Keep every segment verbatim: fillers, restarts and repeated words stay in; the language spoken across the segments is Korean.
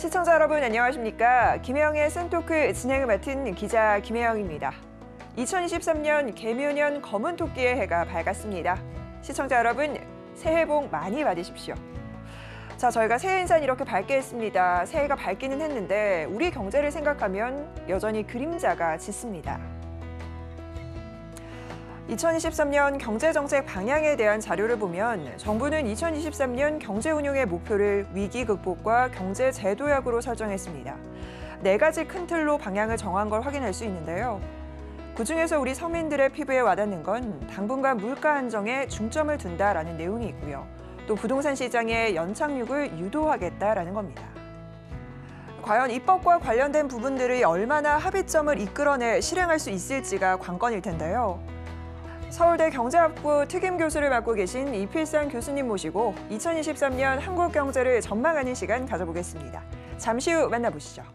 시청자 여러분 안녕하십니까? 김혜영의 센토크 진행을 맡은 기자 김혜영입니다. 이천이십삼 년 개묘년 검은 토끼의 해가 밝았습니다. 시청자 여러분 새해 복 많이 받으십시오. 자, 저희가 새해 인사는 이렇게 밝게 했습니다. 새해가 밝기는 했는데 우리 경제를 생각하면 여전히 그림자가 짙습니다. 이천이십삼 년 경제정책 방향에 대한 자료를 보면 정부는 이천이십삼 년 경제운용의 목표를 위기 극복과 경제 재도약으로 설정했습니다. 네 가지 큰 틀로 방향을 정한 걸 확인할 수 있는데요. 그중에서 우리 서민들의 피부에 와닿는 건 당분간 물가 안정에 중점을 둔다라는 내용이 있고요. 또 부동산 시장의 연착륙을 유도하겠다라는 겁니다. 과연 입법과 관련된 부분들이 얼마나 합의점을 이끌어내 실행할 수 있을지가 관건일 텐데요. 서울대 경제학부 특임 교수를 맡고 계신 이필상 교수님 모시고 이천이십삼 년 한국 경제를 전망하는 시간 가져보겠습니다. 잠시 후 만나보시죠.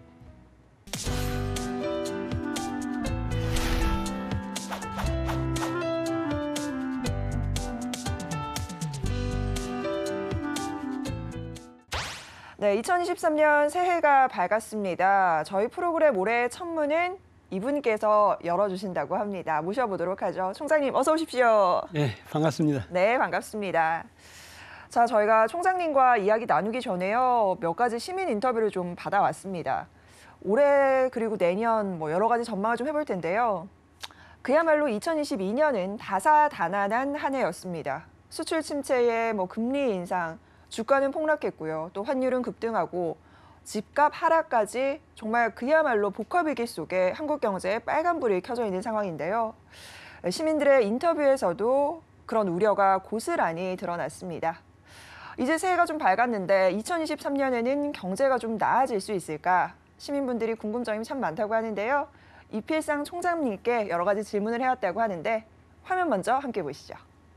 네, 이천이십삼 년 새해가 밝았습니다. 저희 프로그램 올해의 첫 문은 이분께서 열어주신다고 합니다. 모셔보도록 하죠. 총장님 어서 오십시오. 네, 반갑습니다. 네, 반갑습니다. 자, 저희가 총장님과 이야기 나누기 전에요. 몇 가지 시민 인터뷰를 좀 받아왔습니다. 올해 그리고 내년 뭐 여러 가지 전망을 좀 해볼 텐데요. 그야말로 이천이십이 년은 다사다난한 한 해였습니다. 수출 침체에 뭐 금리 인상, 주가는 폭락했고요. 또 환율은 급등하고 집값 하락까지 정말 그야말로 복합위기 속에 한국 경제에 빨간불이 켜져 있는 상황인데요. 시민들의 인터뷰에서도 그런 우려가 고스란히 드러났습니다. 이제 새해가 좀 밝았는데 이천이십삼 년에는 경제가 좀 나아질 수 있을까? 시민분들이 궁금점이 참 많다고 하는데요. 이필상 총장님께 여러 가지 질문을 해왔다고 하는데 화면 먼저 함께 보시죠.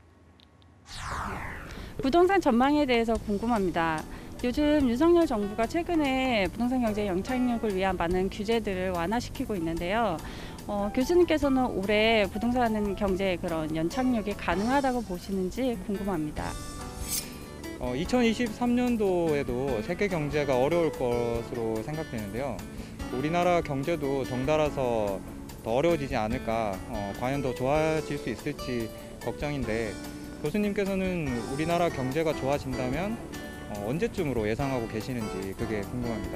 부동산 전망에 대해서 궁금합니다. 요즘 윤석열 정부가 최근에 부동산 경제 영착륙을 위한 많은 규제들을 완화시키고 있는데요. 어, 교수님께서는 올해 부동산 경제의 그런 연착륙이 가능하다고 보시는지 궁금합니다. 어, 이천이십삼 년도에도 세계 경제가 어려울 것으로 생각되는데요. 우리나라 경제도 덩달아서 더 어려워지지 않을까, 어, 과연 더 좋아질 수 있을지 걱정인데 교수님께서는 우리나라 경제가 좋아진다면 어, 언제쯤으로 예상하고 계시는지 그게 궁금합니다.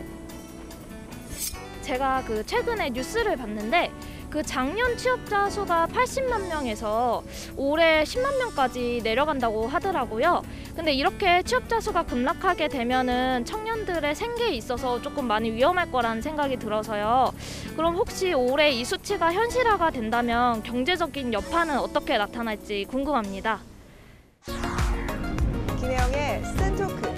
제가 그 최근에 뉴스를 봤는데 그 작년 취업자 수가 팔십만 명에서 올해 십만 명까지 내려간다고 하더라고요. 근데 이렇게 취업자 수가 급락하게 되면은 청년들의 생계에 있어서 조금 많이 위험할 거라는 생각이 들어서요. 그럼 혹시 올해 이 수치가 현실화가 된다면 경제적인 여파는 어떻게 나타날지 궁금합니다. 김혜영의 센토크.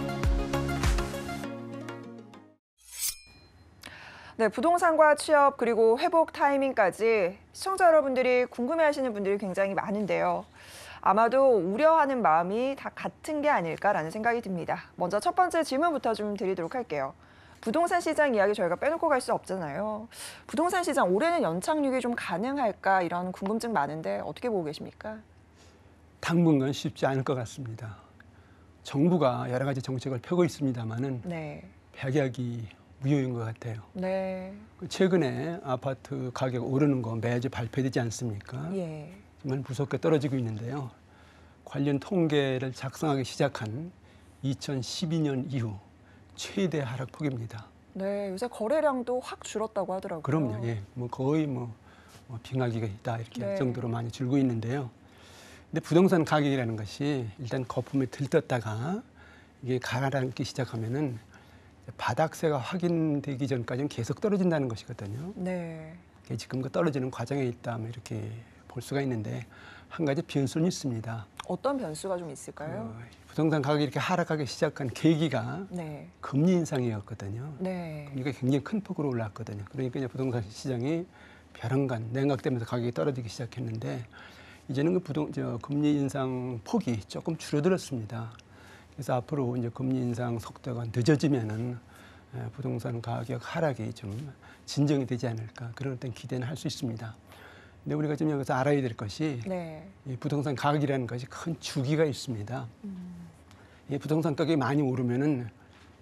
네, 부동산과 취업 그리고 회복 타이밍까지 시청자 여러분들이 궁금해하시는 분들이 굉장히 많은데요. 아마도 우려하는 마음이 다 같은 게 아닐까라는 생각이 듭니다. 먼저 첫 번째 질문부터 좀 드리도록 할게요. 부동산 시장 이야기 저희가 빼놓고 갈 수 없잖아요. 부동산 시장 올해는 연착륙이 좀 가능할까 이런 궁금증 많은데 어떻게 보고 계십니까? 당분간 쉽지 않을 것 같습니다. 정부가 여러 가지 정책을 펴고 있습니다만은 네. 백약이 무효인 것 같아요. 네. 최근에 아파트 가격 오르는 거 매주 발표되지 않습니까? 예. 정말 무섭게 떨어지고 있는데요. 관련 통계를 작성하기 시작한 이천십이 년 이후 최대 하락폭입니다. 네, 요새 거래량도 확 줄었다고 하더라고요. 그럼요. 예, 뭐 거의 뭐, 뭐 빙하기가 있다 이렇게 네. 할 정도로 많이 줄고 있는데요. 근데 부동산 가격이라는 것이 일단 거품에 들떴다가 이게 가라앉기 시작하면은 바닥세가 확인되기 전까지는 계속 떨어진다는 것이거든요. 네. 지금 그 떨어지는 과정에 있다 뭐 이렇게 볼 수가 있는데 한 가지 변수는 있습니다. 어떤 변수가 좀 있을까요? 어, 부동산 가격이 이렇게 하락하기 시작한 계기가 네. 금리 인상이었거든요. 네. 금리가 굉장히 큰 폭으로 올랐거든요. 그러니까 이제 부동산 시장이 벼랑간 냉각되면서 가격이 떨어지기 시작했는데 이제는 그 부동 저 금리 인상 폭이 조금 줄어들었습니다. 그래서 앞으로 이제 금리 인상 속도가 늦어지면은 부동산 가격 하락이 좀 진정이 되지 않을까 그런 어떤 기대는 할 수 있습니다. 근데 우리가 좀 여기서 알아야 될 것이 네. 이 부동산 가격이라는 것이 큰 주기가 있습니다. 음. 이 부동산 가격이 많이 오르면은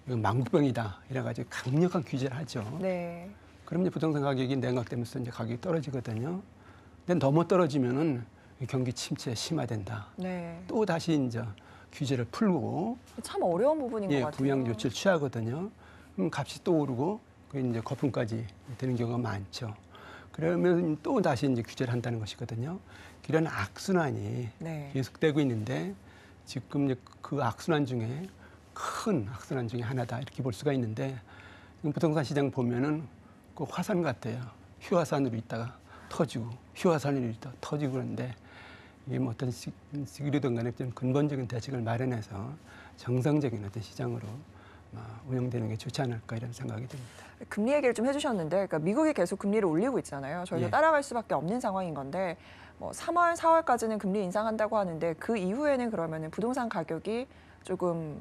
이거 망부병이다 이래가지고 강력한 규제를 하죠. 네. 그럼 이제 부동산 가격이 냉각되면서 이제 가격이 떨어지거든요. 근데 너무 떨어지면은 경기 침체 심화된다. 네. 또 다시 이제 규제를 풀고 참 어려운 부분인 예, 것 같아요. 부양 조치를 취하거든요. 그럼 값이 또 오르고 그 이제 거품까지 되는 경우가 많죠. 그러면 또 다시 이제 규제를 한다는 것이거든요. 이런 악순환이 네. 계속되고 있는데 지금 이제 그 악순환 중에 큰 악순환 중에 하나다 이렇게 볼 수가 있는데 부동산 시장 보면은 그 화산 같아요. 휴화산으로 있다가 터지고 휴화산으로 있다가 터지고 그러는데 이게 뭐 어떤 시, 시기로든 간에 좀 근본적인 대책을 마련해서 정상적인 어떤 시장으로 운영되는 게 좋지 않을까 이런 생각이 듭니다. 금리 얘기를 좀 해주셨는데, 그러니까 미국이 계속 금리를 올리고 있잖아요. 저희도 예. 따라갈 수밖에 없는 상황인 건데, 뭐 삼월, 사월까지는 금리 인상한다고 하는데 그 이후에는 그러면은 부동산 가격이 조금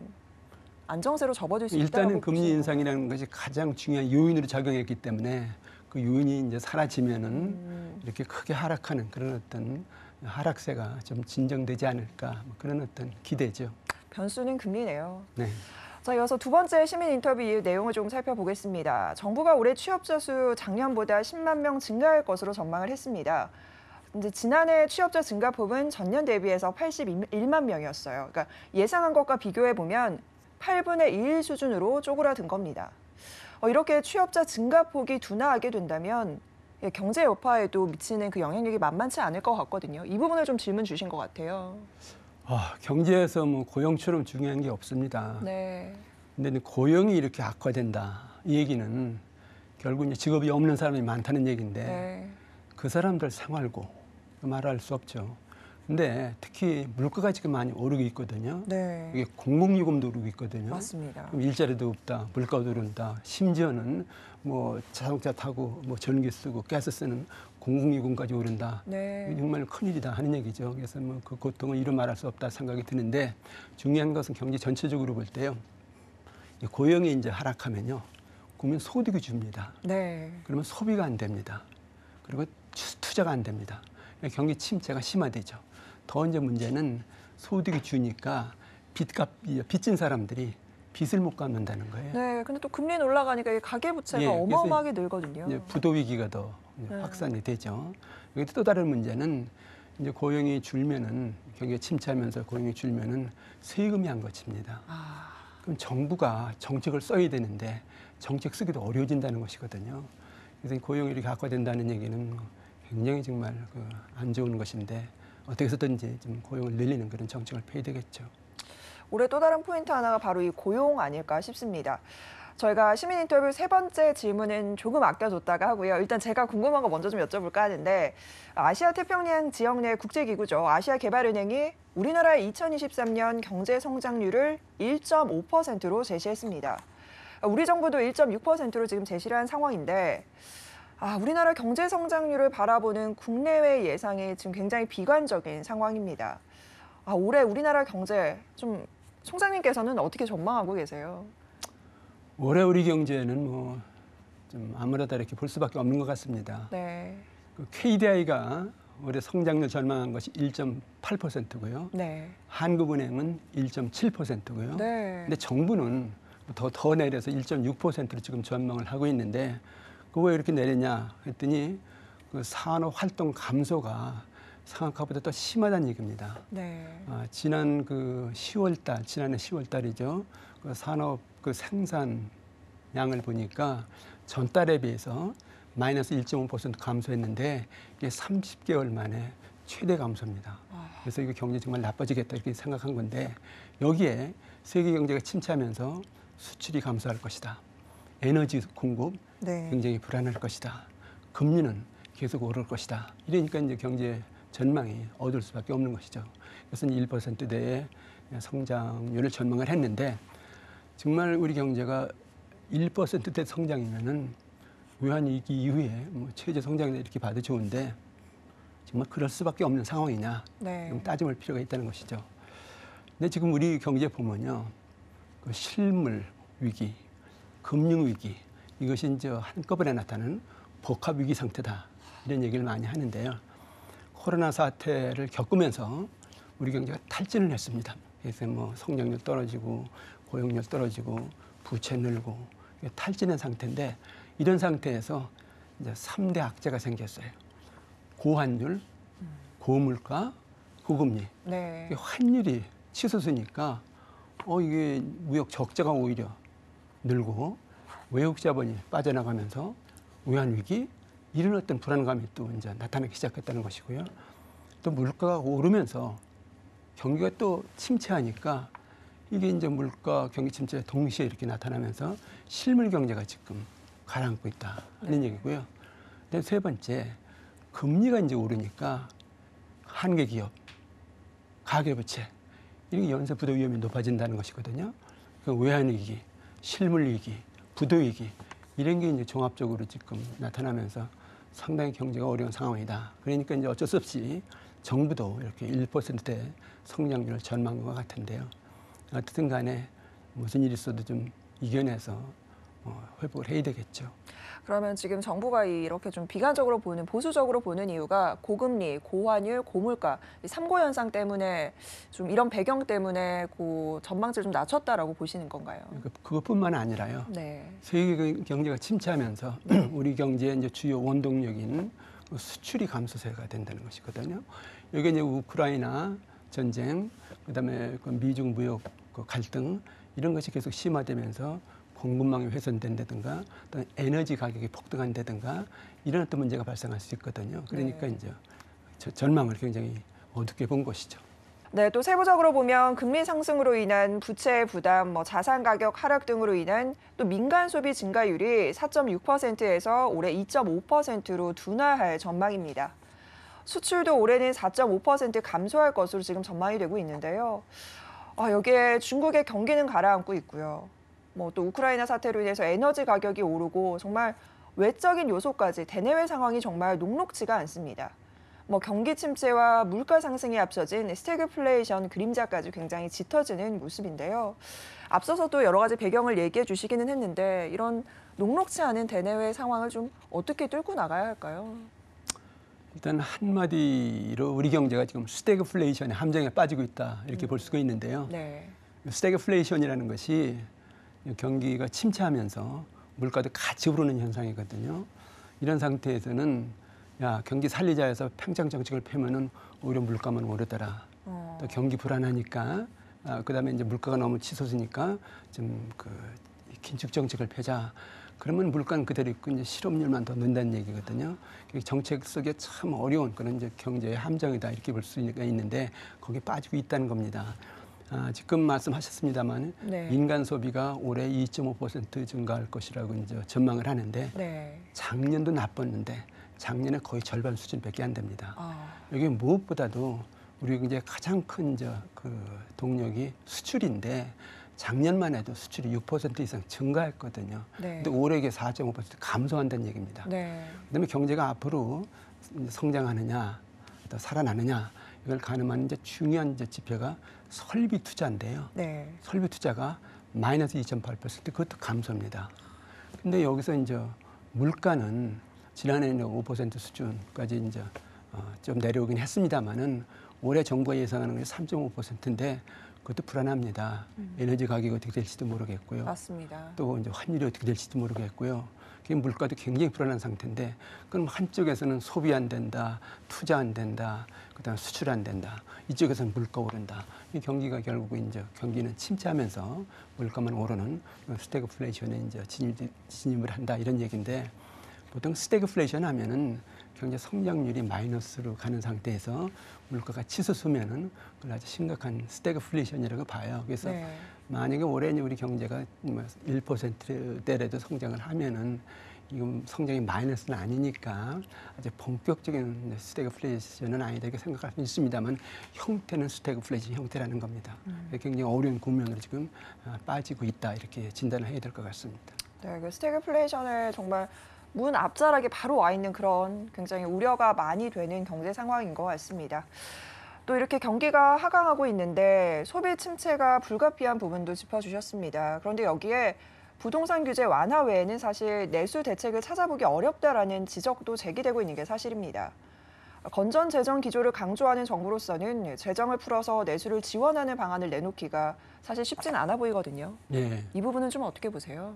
안정세로 접어들 수 있다고 일단은 금리 보시는 인상이라는 것이 가장 중요한 요인으로 작용했기 때문에 그 요인이 이제 사라지면은 음. 이렇게 크게 하락하는 그런 어떤 하락세가 좀 진정되지 않을까 뭐 그런 어떤 기대죠. 변수는 금리네요. 네. 자, 이어서 두 번째 시민 인터뷰 이후 내용을 좀 살펴보겠습니다. 정부가 올해 취업자 수 작년보다 십만 명 증가할 것으로 전망을 했습니다. 근데 지난해 취업자 증가폭은 전년 대비해서 팔십일만 명이었어요. 그러니까 예상한 것과 비교해 보면 팔분의 일 수준으로 쪼그라든 겁니다. 어, 이렇게 취업자 증가폭이 둔화하게 된다면 예, 경제 여파에도 미치는 그 영향력이 만만치 않을 것 같거든요. 이 부분을 좀 질문 주신 것 같아요. 아, 경제에서 뭐 고용처럼 중요한 게 없습니다. 네. 근데 고용이 이렇게 악화된다. 이 얘기는 결국 이제 직업이 없는 사람이 많다는 얘기인데 네. 그 사람들 생활고 말할 수 없죠. 근데 특히 물가가 지금 많이 오르고 있거든요. 네. 이게 공공요금도 오르고 있거든요. 맞습니다. 그럼 일자리도 없다, 물가도 오른다. 심지어는 뭐 자동차 타고 뭐 전기 쓰고 가스 쓰는 공공요금까지 오른다. 네. 정말 큰일이다 하는 얘기죠. 그래서 뭐 그 고통을 이루 말할 수 없다 생각이 드는데 중요한 것은 경제 전체적으로 볼 때요. 이 고용이 이제 하락하면요. 국민 소득이 줍니다. 네. 그러면 소비가 안 됩니다. 그리고 투자가 안 됩니다. 경기 침체가 심화되죠. 더 이제 문제는 소득이 주니까 빚값, 빚진 사람들이 빚을 못 갚는다는 거예요. 네, 근데 또 금리는 올라가니까 이 가계부채가 예, 그래서 어마어마하게 늘거든요. 이제 부도 위기가 더 이제 네. 확산이 되죠. 여기 또 다른 문제는 이제 고용이 줄면은 경기가 침체하면서 고용이 줄면은 세금이 안 거칩니다. 아, 그럼 정부가 정책을 써야 되는데 정책 쓰기도 어려워진다는 것이거든요. 그래서 이 고용이 이렇게 악화된다는 얘기는 굉장히 정말 그 안 좋은 것인데 어떻게 해서든지 좀 고용을 늘리는 그런 정책을 펴야 되겠죠. 올해 또 다른 포인트 하나가 바로 이 고용 아닐까 싶습니다. 저희가 시민 인터뷰 세 번째 질문은 조금 아껴뒀다가 하고요. 일단 제가 궁금한 거 먼저 좀 여쭤볼까 하는데 아시아 태평양 지역 내 국제기구죠. 아시아개발은행이 우리나라의 이천이십삼 년 경제 성장률을 일 점 오 퍼센트로 제시했습니다. 우리 정부도 일 점 육 퍼센트로 지금 제시를 한 상황인데 아, 우리나라 경제 성장률을 바라보는 국내외 예상이 지금 굉장히 비관적인 상황입니다. 아, 올해 우리나라 경제 좀 총장님께서는 어떻게 전망하고 계세요? 올해 우리 경제는 뭐 좀 아무래도 이렇게 볼 수밖에 없는 것 같습니다. 네. 그 케이디아이가 올해 성장률 전망한 것이 일 점 팔 퍼센트고요. 네. 한국은행은 일 점 칠 퍼센트고요. 네. 근데 정부는 더, 더 내려서 일 점 육 퍼센트로 지금 전망을 하고 있는데 그 왜 이렇게 내렸냐 했더니 그 산업 활동 감소가 상한가보다 더 심하다는 얘기입니다. 네. 아, 지난 그 시월 달, 지난해 시월 달이죠. 그 산업 그 생산량을 보니까 전달에 비해서 마이너스 일 점 오 퍼센트 감소했는데 이게 삼십 개월 만에 최대 감소입니다. 그래서 이거 경제 정말 나빠지겠다 이렇게 생각한 건데 여기에 세계 경제가 침체하면서 수출이 감소할 것이다. 에너지 공급 네. 굉장히 불안할 것이다. 금리는 계속 오를 것이다. 이러니까 이제 경제 전망이 어두울 수밖에 없는 것이죠. 그래서 일 퍼센트대의 성장률을 전망을 했는데 정말 우리 경제가 일 퍼센트대 성장이면은 외환위기 이후에 뭐 최저 성장률 이렇게 봐도 좋은데 정말 그럴 수밖에 없는 상황이냐 네. 좀 따져볼 필요가 있다는 것이죠. 근데 지금 우리 경제 보면요, 그 실물 위기, 금융 위기 이것이 이제 한꺼번에 나타나는 복합 위기 상태다 이런 얘기를 많이 하는데요. 코로나 사태를 겪으면서 우리 경제가 탈진을 했습니다. 그래서 뭐 성장률 떨어지고 고용률 떨어지고 부채 늘고 탈진한 상태인데 이런 상태에서 이제 삼 대 악재가 생겼어요. 고환율, 고물가, 고금리. 네. 이게 환율이 치솟으니까 어 이게 무역 적자가 오히려 늘고 외국 자본이 빠져나가면서 외환 위기 이런 어떤 불안감이 또 이제 나타나기 시작했다는 것이고요. 또 물가가 오르면서 경기가 또 침체하니까 이게 이제 물가 경기 침체 동시에 이렇게 나타나면서 실물 경제가 지금 가라앉고 있다 하는 얘기고요. 그다음 세 번째 금리가 이제 오르니까 한계 기업, 가계부채 이런 연쇄 부도 위험이 높아진다는 것이거든요. 그 외환 위기, 실물 위기, 부도 위기 이런 게 이제 종합적으로 지금 나타나면서 상당히 경제가 어려운 상황이다. 그러니까 이제 어쩔 수 없이 정부도 이렇게 일 퍼센트대 성장률을 전망한 것 같은데요. 어쨌든 간에 무슨 일이 있어도 좀 이겨내서 어, 회복을 해야 되겠죠. 그러면 지금 정부가 이렇게 좀 비관적으로 보는, 보수적으로 보는 이유가 고금리, 고환율, 고물가, 이 삼고 현상 때문에 좀 이런 배경 때문에 그 전망치를 좀 낮췄다라고 보시는 건가요? 그러니까 그것뿐만 아니라요. 네. 세계 경제가 침체하면서 우리 경제의 이제 주요 원동력인 수출이 감소세가 된다는 것이거든요. 여기 이제 우크라이나 전쟁, 그다음에 그 미중 무역 그 갈등 이런 것이 계속 심화되면서 공급망이 훼손된다든가 또 에너지 가격이 폭등한다든가 이런 어떤 문제가 발생할 수 있거든요. 그러니까 네. 이제 저- 전망을 굉장히 어둡게 본 것이죠. 네, 또 세부적으로 보면 금리 상승으로 인한 부채 부담, 뭐 자산 가격 하락 등으로 인한 또 민간 소비 증가율이 사 점 육 퍼센트에서 올해 이 점 오 퍼센트로 둔화할 전망입니다. 수출도 올해는 사 점 오 퍼센트 감소할 것으로 지금 전망이 되고 있는데요. 아, 여기에 중국의 경기는 가라앉고 있고요. 뭐 또 우크라이나 사태로 인해서 에너지 가격이 오르고 정말 외적인 요소까지 대내외 상황이 정말 녹록지가 않습니다. 뭐 경기 침체와 물가 상승이 앞서진 스태그플레이션 그림자까지 굉장히 짙어지는 모습인데요. 앞서서도 여러 가지 배경을 얘기해 주시기는 했는데 이런 녹록지 않은 대내외 상황을 좀 어떻게 뚫고 나가야 할까요? 일단 한마디로 우리 경제가 지금 스태그플레이션의 함정에 빠지고 있다 이렇게 볼 수가 있는데요. 네. 스태그플레이션이라는 것이 경기가 침체하면서 물가도 같이 오르는 현상이거든요. 이런 상태에서는 야 경기 살리자 해서 팽창 정책을 펴면은 오히려 물가만 오르더라. 어. 또 경기 불안하니까 아, 그다음에 이제 물가가 너무 치솟으니까 좀 그 긴축 정책을 펴자. 그러면 물가는 그대로 있고 이제 실업률만 더 는다는 얘기거든요. 정책 속에 참 어려운 그런 이제 경제의 함정이다 이렇게 볼 수가 있는데 거기에 빠지고 있다는 겁니다. 아, 지금 말씀하셨습니다만 네. 민간 소비가 올해 이 점 오 퍼센트 증가할 것이라고 이제 전망을 하는데 네. 작년도 나빴는데 작년에 거의 절반 수준밖에 안 됩니다. 아. 여기 무엇보다도 우리 이제 가장 큰 저 그 동력이 수출인데 작년만 해도 수출이 육 퍼센트 이상 증가했거든요. 네. 근데 올해 이게 사 점 오 퍼센트 감소한다는 얘기입니다. 네. 그다음에 경제가 앞으로 성장하느냐, 또 살아나느냐 이걸 가늠하는 이제 중요한 이제 지표가 설비 투자인데요. 네. 설비 투자가 마이너스 이 점 팔 퍼센트 그것도 감소입니다. 근데 여기서 이제 물가는 지난해는 오 퍼센트 수준까지 이제 어, 좀 내려오긴 했습니다만은 올해 정부가 예상하는 게 삼 점 오 퍼센트인데 그것도 불안합니다. 음. 에너지 가격이 어떻게 될지도 모르겠고요. 맞습니다. 또 이제 환율이 어떻게 될지도 모르겠고요. 그 물가도 굉장히 불안한 상태인데 그럼 한쪽에서는 소비 안 된다, 투자 안 된다, 그다음 수출 안 된다. 이쪽에서는 물가 오른다. 이 경기가 결국 이제 경기는 침체하면서 물가만 오르는 스태그플레이션에 이제 진입, 진입을 한다 이런 얘기인데 보통 스태그플레이션 하면은 경제 성장률이 마이너스로 가는 상태에서 물가가 치솟으면은 그걸 아주 심각한 스태그플레이션이라고 봐요. 그래서 네. 만약에 올해 우리 경제가 일 퍼센트대라도 성장을 하면은 이건 성장이 마이너스는 아니니까 아주 본격적인 스태그플레이션은 아니다 이렇게 생각할 수 있습니다만 형태는 스태그플레이션 형태라는 겁니다. 음. 굉장히 어려운 국면으로 지금 빠지고 있다 이렇게 진단을 해야 될 것 같습니다. 네, 그 스태그플레이션을 정말 문 앞자락에 바로 와 있는 그런 굉장히 우려가 많이 되는 경제 상황인 것 같습니다. 또 이렇게 경기가 하강하고 있는데 소비 침체가 불가피한 부분도 짚어주셨습니다. 그런데 여기에 부동산 규제 완화 외에는 사실 내수 대책을 찾아보기 어렵다라는 지적도 제기되고 있는 게 사실입니다. 건전 재정 기조를 강조하는 정부로서는 재정을 풀어서 내수를 지원하는 방안을 내놓기가 사실 쉽진 않아 보이거든요. 예. 이 부분은 좀 어떻게 보세요?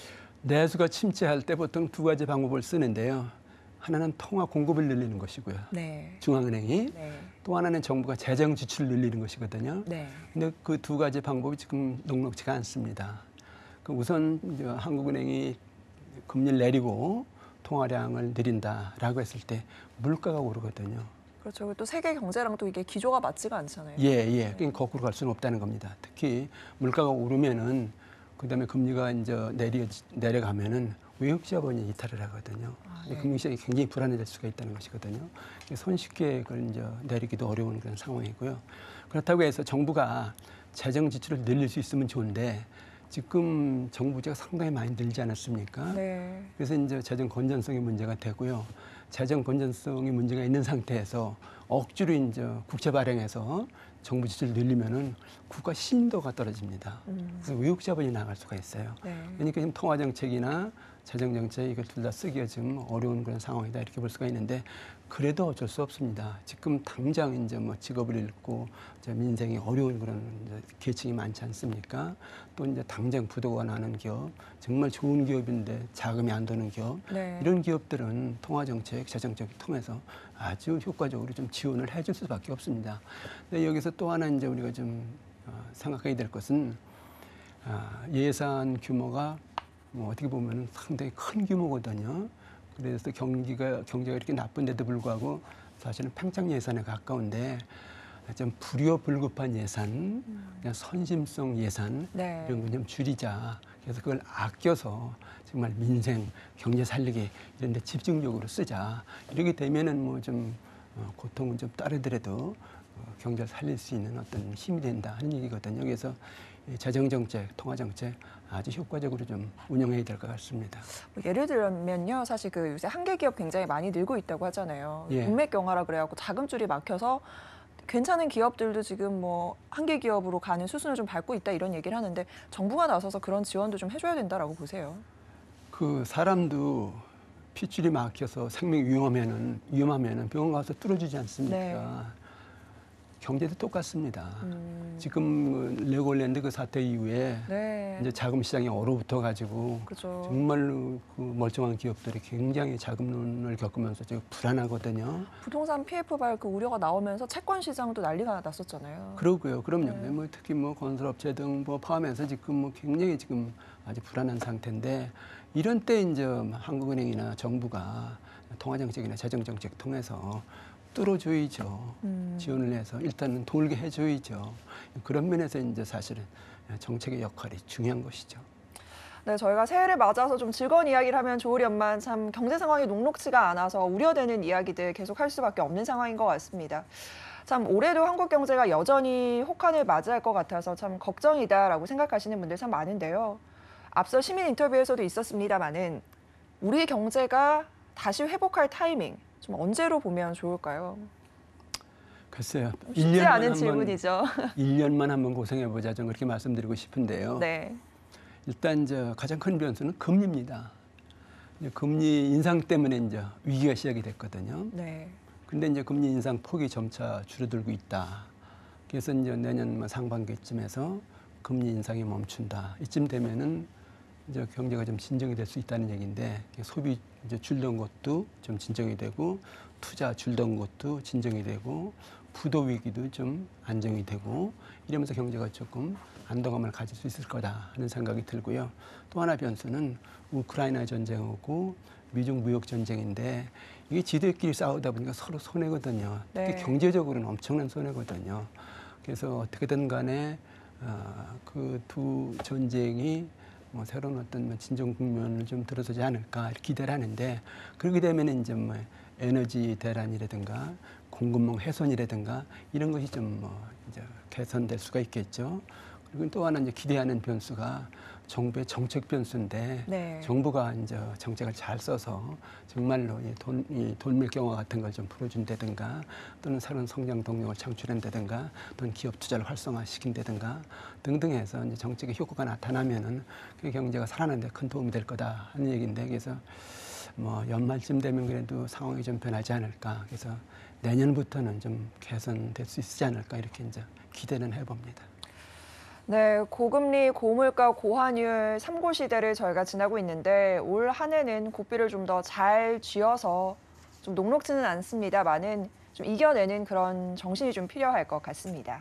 내수가 침체할 때 보통 두 가지 방법을 쓰는데요. 하나는 통화 공급을 늘리는 것이고요. 네. 중앙은행이. 네. 또 하나는 정부가 재정 지출을 늘리는 것이거든요. 네. 근데 그 두 가지 방법이 지금 녹록지가 않습니다. 그 우선 이제 한국은행이 금리를 내리고 통화량을 늘린다라고 했을 때 물가가 오르거든요. 그렇죠. 또 세계 경제랑 또 이게 기조가 맞지가 않잖아요. 예, 예. 그러니까 거꾸로 갈 수는 없다는 겁니다. 특히 물가가 오르면은 그다음에 금리가 이제 내려 내려가면은 외국 자본이 이탈을 하거든요. 아, 네. 금융시장이 굉장히 불안해질 수가 있다는 것이거든요. 손쉽게 그걸 이제 내리기도 어려운 그런 상황이고요. 그렇다고 해서 정부가 재정 지출을 늘릴 수 있으면 좋은데 지금 정부 부채가 상당히 많이 늘지 않았습니까? 네. 그래서 이제 재정 건전성이 문제가 되고요. 재정 건전성이 문제가 있는 상태에서 억지로 이제 국채 발행해서 정부 지출을 늘리면은 국가 신도가 떨어집니다. 음. 그래서 외국 자본이 나갈 수가 있어요. 네. 그러니까 지금 통화 정책이나 재정 정책 이걸 둘 다 쓰기가 지금 어려운 그런 상황이다 이렇게 볼 수가 있는데 그래도 어쩔 수 없습니다. 지금 당장 이제 뭐 직업을 잃고 이제 민생이 어려운 그런 이제 계층이 많지 않습니까? 또 이제 당장 부도가 나는 기업, 정말 좋은 기업인데 자금이 안 도는 기업 네. 이런 기업들은 통화 정책, 재정 정책 통해서 아주 효과적으로 좀 지원을 해줄 수밖에 없습니다. 근데 여기서 또 하나 이제 우리가 좀 어, 생각해야 될 것은 아, 예산 규모가 뭐 어떻게 보면 상당히 큰 규모거든요. 그래서 경기가 경제가 이렇게 나쁜데도 불구하고 사실은 팽창 예산에 가까운데 좀 불효불급한 예산, 그냥 선심성 예산 네. 이런 거 좀 줄이자. 그래서 그걸 아껴서 정말 민생, 경제 살리기 이런 데 집중적으로 쓰자. 이렇게 되면은 뭐 좀 고통은 좀 따르더라도 경제를 살릴 수 있는 어떤 힘이 된다 하는 얘기거든요. 그래서 재정정책, 통화정책 아주 효과적으로 좀 운영해야 될 것 같습니다. 뭐 예를 들면요, 사실 그 요새 한계 기업 굉장히 많이 늘고 있다고 하잖아요. 예. 인맥 경화라 그래갖고 자금줄이 막혀서 괜찮은 기업들도 지금 뭐 한계 기업으로 가는 수순을 좀 밟고 있다 이런 얘기를 하는데 정부가 나서서 그런 지원도 좀 해줘야 된다라고 보세요. 그 사람도 핏줄이 막혀서 생명 위험하면은 위험하면은 병원 가서 뚫어주지 않습니까? 네. 경제도 똑같습니다. 음. 지금 레고랜드 그 사태 이후에 네. 이제 자금 시장이 얼어붙어 가지고 그렇죠. 정말로 그 멀쩡한 기업들이 굉장히 자금론을 겪으면서 지금 불안하거든요. 부동산 피에프 발 그 우려가 나오면서 채권 시장도 난리가 났었잖아요. 그러고요. 그럼요. 네. 뭐 특히 뭐 건설업체 등 뭐 포함해서 지금 뭐 굉장히 지금 아주 불안한 상태인데 이런 때 이제 한국은행이나 정부가 통화정책이나 재정정책 통해서 뚫어줘야죠. 음. 지원을 해서 일단은 돌게 해줘야죠. 그런 면에서 이제 사실은 정책의 역할이 중요한 것이죠. 네, 저희가 새해를 맞아서 좀 즐거운 이야기를 하면 좋으련만 참 경제 상황이 녹록지가 않아서 우려되는 이야기들 계속 할 수밖에 없는 상황인 것 같습니다. 참 올해도 한국 경제가 여전히 혹한을 맞이할 것 같아서 참 걱정이다라고 생각하시는 분들 참 많은데요. 앞서 시민 인터뷰에서도 있었습니다마는 우리 경제가 다시 회복할 타이밍 좀 언제로 보면 좋을까요? 글쎄요. 쉽지 않은 질문이죠. 일 년만 한번 고생해보자 좀 그렇게 말씀드리고 싶은데요. 네. 일단 이제 가장 큰 변수는 금리입니다. 금리 인상 때문에 이제 위기가 시작이 됐거든요. 네. 근데 이제 금리 인상 폭이 점차 줄어들고 있다. 그래서 이제 내년 상반기쯤에서 금리 인상이 멈춘다. 이쯤 되면은 이제 경제가 좀 진정이 될 수 있다는 얘기인데 소비 이제 줄던 것도 좀 진정이 되고 투자 줄던 것도 진정이 되고 부도 위기도 좀 안정이 되고 이러면서 경제가 조금 안정감을 가질 수 있을 거다 하는 생각이 들고요. 또 하나 변수는 우크라이나 전쟁하고 미중 무역 전쟁인데 이게 지들끼리 싸우다 보니까 서로 손해거든요. 특히 네. 경제적으로는 엄청난 손해거든요. 그래서 어떻게든 간에 그 두 전쟁이 뭐 새로운 어떤 진정 국면을 좀 들어서지 않을까 이렇게 기대를 하는데 그렇게 되면 이제 뭐 에너지 대란이라든가 공급망 훼손이라든가 이런 것이 좀 뭐 이제 개선될 수가 있겠죠. 그리고 또 하나 이제 기대하는 변수가 정부의 정책 변수인데 네. 정부가 이제 정책을 잘 써서 정말로 이 돈, 이 돌밀경화 같은 걸 좀 풀어준다든가 또는 새로운 성장 동력을 창출한다든가 또는 기업 투자를 활성화시킨다든가 등등 해서 이제 정책의 효과가 나타나면은 그 경제가 살아나는 데 큰 도움이 될 거다 하는 얘기인데 그래서 뭐 연말쯤 되면 그래도 상황이 좀 변하지 않을까 그래서 내년부터는 좀 개선될 수 있지 않을까 이렇게 이제 기대는 해봅니다. 네, 고금리, 고물가, 고환율 삼고 시대를 저희가 지나고 있는데 올 한 해는 고비를 좀 더 잘 쥐어서 좀 녹록지는 않습니다만은 좀 이겨내는 그런 정신이 좀 필요할 것 같습니다.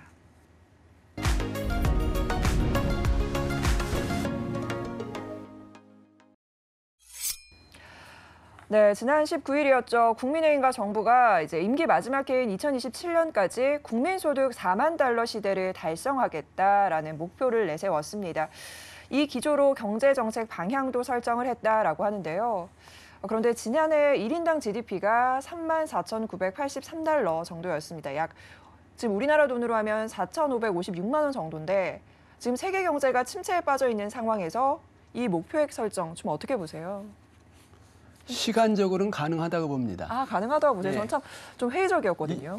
네, 지난 십구 일이었죠. 국민의힘과 정부가 이제 임기 마지막 해인 이천이십칠 년까지 국민소득 사만 달러 시대를 달성하겠다라는 목표를 내세웠습니다. 이 기조로 경제정책 방향도 설정을 했다라고 하는데요. 그런데 지난해 일 인당 지디피가 삼만 사천구백팔십삼 달러 정도였습니다. 약 지금 우리나라 돈으로 하면 사천오백오십육만 원 정도인데 지금 세계 경제가 침체에 빠져 있는 상황에서 이 목표액 설정 좀 어떻게 보세요? 시간적으로는 가능하다고 봅니다. 아, 가능하다고 보세요. 네. 저는 참 좀 회의적이었거든요.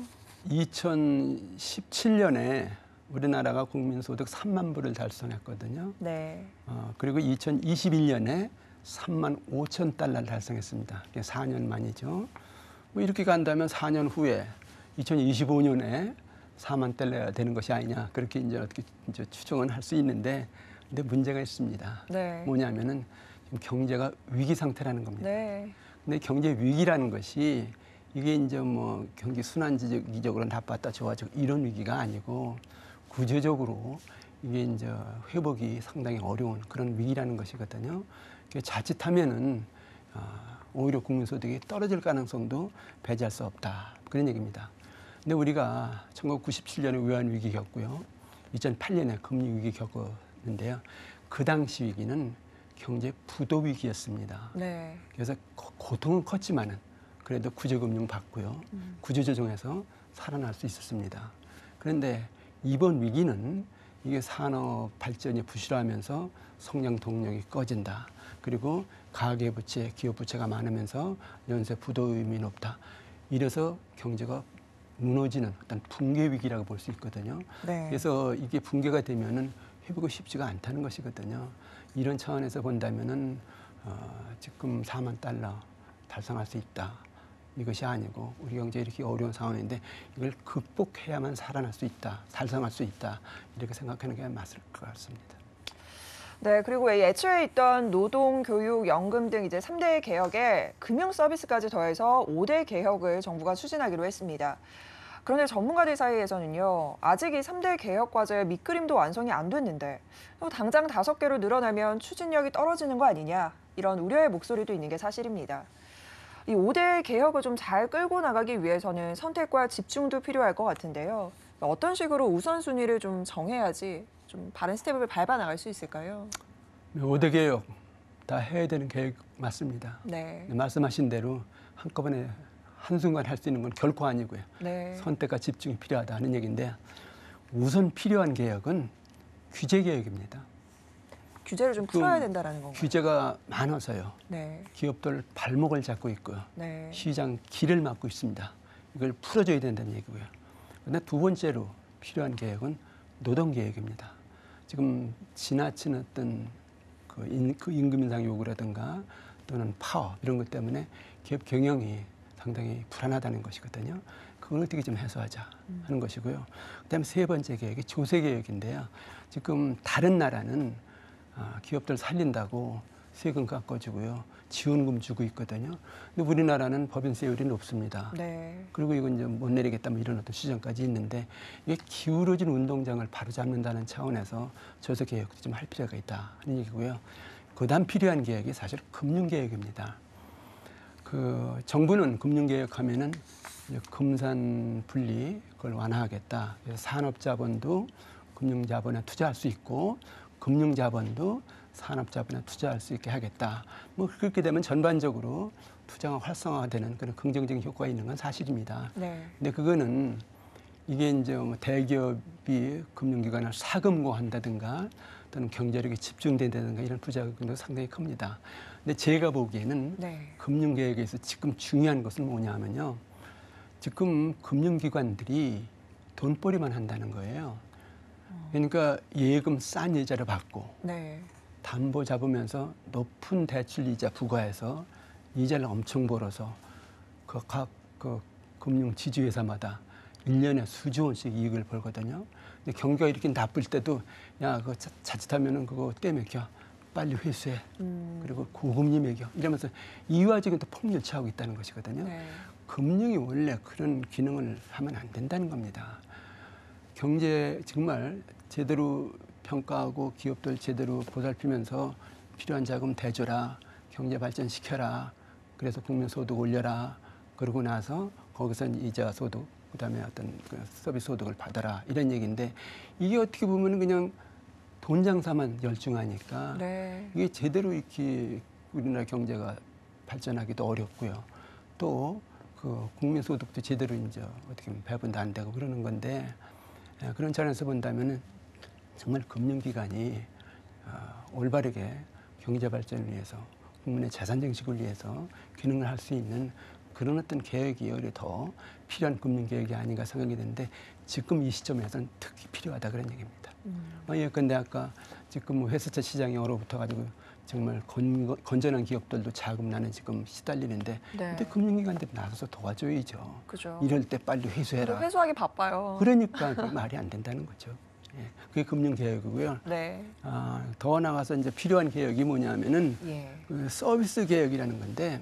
이천십칠 년에 우리나라가 국민소득 삼만 불을 달성했거든요. 네. 어, 그리고 이천이십일 년에 삼만 오천 달러를 달성했습니다. 이게 사 년 만이죠. 뭐 이렇게 간다면 사 년 후에 이천이십오 년에 사만 달러야 되는 것이 아니냐 그렇게 이제 어떻게 이제 추정은 할 수 있는데, 근데 문제가 있습니다. 네. 뭐냐면은 지금 경제가 위기 상태라는 겁니다. 네. 근데 경제 위기라는 것이 이게 이제 뭐 경기 순환기적으로 나빴다 좋아지고 이런 위기가 아니고 구조적으로 이게 이제 회복이 상당히 어려운 그런 위기라는 것이거든요. 자칫하면은 오히려 국민소득이 떨어질 가능성도 배제할 수 없다 그런 얘기입니다. 근데 우리가 천구백구십칠 년에 외환위기 겪고요, 이천팔 년에 금리위기 겪었는데요. 그 당시 위기는 경제 부도 위기였습니다. 네. 그래서 고통은 컸지만은 그래도 구조금융 받고요, 음. 구조조정해서 살아날 수 있었습니다. 그런데 이번 위기는 이게 산업 발전이 부실하면서 성장 동력이 꺼진다. 그리고 가계부채, 기업부채가 많으면서 연쇄 부도 의미 높다. 이래서 경제가 무너지는 어떤 붕괴 위기라고 볼 수 있거든요. 네. 그래서 이게 붕괴가 되면은 회복이 쉽지가 않다는 것이거든요. 이런 차원에서 본다면은 어, 지금 사만 달러 달성할 수 있다. 이것이 아니고 우리 경제 이렇게 어려운 상황인데 이걸 극복해야만 살아날 수 있다, 달성할 수 있다 이렇게 생각하는 게 맞을 것 같습니다. 네, 그리고 애초에 있던 노동, 교육, 연금 등 이제 삼 대 개혁에 금융 서비스까지 더해서 오 대 개혁을 정부가 추진하기로 했습니다. 그런데 전문가들 사이에서는요, 아직 이 삼 대 개혁 과제의 밑그림도 완성이 안 됐는데 또 당장 다섯 개로 늘어나면 추진력이 떨어지는 거 아니냐, 이런 우려의 목소리도 있는 게 사실입니다. 이 오 대 개혁을 좀 잘 끌고 나가기 위해서는 선택과 집중도 필요할 것 같은데요. 어떤 식으로 우선순위를 좀 정해야지 좀 바른 스텝을 밟아 나갈 수 있을까요? 오 대 개혁 다 해야 되는 계획 맞습니다. 네. 말씀하신 대로 한꺼번에 한순간 할 수 있는 건 결코 아니고요. 네. 선택과 집중이 필요하다는 얘기인데 우선 필요한 개혁은 규제 개혁입니다. 규제를 좀 풀어야 된다라는 건가요? 규제가 많아서요. 네. 기업들 발목을 잡고 있고요. 네. 시장 길을 막고 있습니다. 이걸 풀어줘야 된다는 얘기고요. 그런데 두 번째로 필요한 개혁은 노동 개혁입니다. 지금 지나친 어떤 그, 인, 그 임금 인상 요구라든가 또는 파업 이런 것 때문에 기업 경영이 상당히 불안하다는 것이거든요. 그걸 어떻게 좀 해소하자 하는 것이고요. 그다음에 세 번째 개혁이 조세 개혁인데요. 지금 다른 나라는 기업들 살린다고 세금 깎아주고요, 지원금 주고 있거든요. 근데 우리나라는 법인세율이 높습니다. 네. 그리고 이건 이제 못 내리겠다면 이런 어떤 시정까지 있는데 이게 기울어진 운동장을 바로잡는다는 차원에서 조세 개혁도 좀 할 필요가 있다 하는 얘기고요. 그다음 필요한 개혁이 사실 금융 개혁입니다. 그 정부는 금융 개혁하면은 금산 분리 그걸 완화하겠다. 그래서 산업자본도 금융자본에 투자할 수 있고 금융자본도 산업자본에 투자할 수 있게 하겠다. 뭐 그렇게 되면 전반적으로 투자가 활성화되는 그런 긍정적인 효과가 있는 건 사실입니다. 네. 근데 그거는 이게 이제 뭐 대기업이 금융기관을 사금고한다든가 또는 경제력이 집중된다든가 이런 부작용도 상당히 큽니다. 근데 제가 보기에는 네. 금융계획에서 지금 중요한 것은 뭐냐면요. 지금 금융기관들이 돈벌이만 한다는 거예요. 그러니까 예금 싼 이자를 받고 네. 담보 잡으면서 높은 대출 이자 부과해서 이자를 엄청 벌어서 그 각 그 금융 지주회사마다 일 년에 수조 원씩 이익을 벌거든요. 근데 경기가 이렇게 나쁠 때도 야, 그거 자- 자칫하면은 그거 떼매겨. 빨리 회수해. 음. 그리고 고금리 매겨. 이러면서 이 와중에 또 폭리를 취하고 있다는 것이거든요. 네. 금융이 원래 그런 기능을 하면 안 된다는 겁니다. 경제 정말 제대로 평가하고 기업들 제대로 보살피면서 필요한 자금 대줘라. 경제 발전시켜라. 그래서 국민 소득 올려라. 그러고 나서 거기서 이자 소득, 그다음에 어떤 그 서비스 소득을 받아라. 이런 얘기인데 이게 어떻게 보면 그냥 돈 장사만 열중하니까 네. 이게 제대로 이렇게 우리나라 경제가 발전하기도 어렵고요. 또 그 국민 소득도 제대로 이제 어떻게 보면 배분도 안 되고 그러는 건데 예, 그런 차원에서 본다면은 정말 금융기관이 어, 올바르게 경제 발전을 위해서 국민의 자산 증식을 위해서 기능을 할 수 있는 그런 어떤 개혁이 오히려 더 필요한 금융 개혁이 아닌가 생각이 드는데 지금 이 시점에서는 특히 필요하다 그런 얘기입니다. 음. 어, 예, 근데 아까 지금 뭐 회사채 시장이 얼어붙어 가지고 정말 건, 건전한 기업들도 자금 난에 지금 시달리는데 네. 근데 금융기관들이 나서서 도와줘야죠. 그죠. 이럴 때 빨리 근데 회수해라. 회수하기 바빠요. 그러니까 그 말이 안 된다는 거죠. 예, 그게 금융 개혁이고요. 네. 아, 더 나가서 이제 필요한 개혁이 뭐냐면은 예. 그 서비스 개혁이라는 건데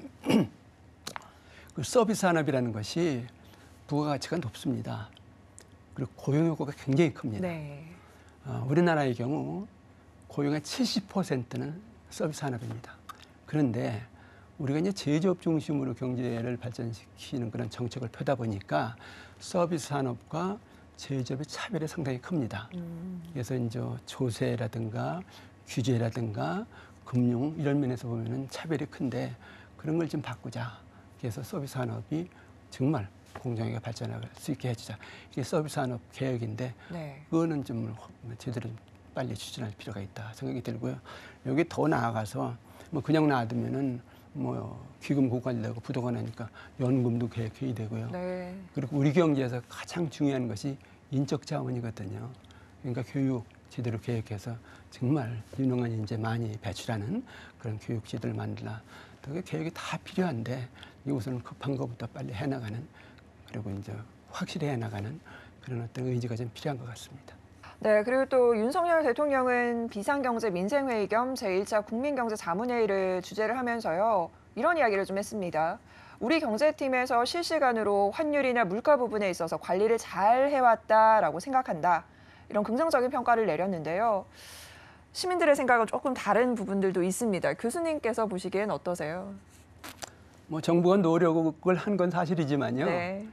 그 서비스 산업이라는 것이 부가가치가 높습니다. 그리고 고용 효과가 굉장히 큽니다. 네. 어, 우리나라의 경우 고용의 칠십 퍼센트는 서비스 산업입니다. 그런데 우리가 이제 제조업 중심으로 경제를 발전시키는 그런 정책을 펴다 보니까 서비스 산업과 제조업의 차별이 상당히 큽니다. 음. 그래서 이제 조세라든가 규제라든가 금융 이런 면에서 보면은 차별이 큰데 그런 걸 좀 바꾸자. 그래서 서비스 산업이 정말 공정하게 발전할 수 있게 해주자. 이게 서비스 산업 개혁인데 네. 그거는 좀 제대로 빨리 추진할 필요가 있다 생각이 들고요. 여기 더 나아가서 뭐 그냥 놔두면은 뭐 기금 고갈되고 부도가 나니까 연금도 개혁해야 되고요. 네. 그리고 우리 경제에서 가장 중요한 것이 인적 자원이거든요. 그러니까 교육 제대로 계획해서 정말 유능한 인재 많이 배출하는 그런 교육 제도를 만들라. 그 계획이 다 필요한데 이것은 급한 것부터 빨리 해나가는 그리고 이제 확실히 해나가는 그런 어떤 의지가 좀 필요한 것 같습니다. 네, 그리고 또 윤석열 대통령은 비상경제 민생회의 겸 제일 차 국민경제자문회의를 주재를 하면서요. 이런 이야기를 좀 했습니다. 우리 경제팀에서 실시간으로 환율이나 물가 부분에 있어서 관리를 잘 해왔다라고 생각한다. 이런 긍정적인 평가를 내렸는데요. 시민들의 생각은 조금 다른 부분들도 있습니다. 교수님께서 보시기엔 어떠세요? 뭐 정부가 노력을 한 건 사실이지만요. 네.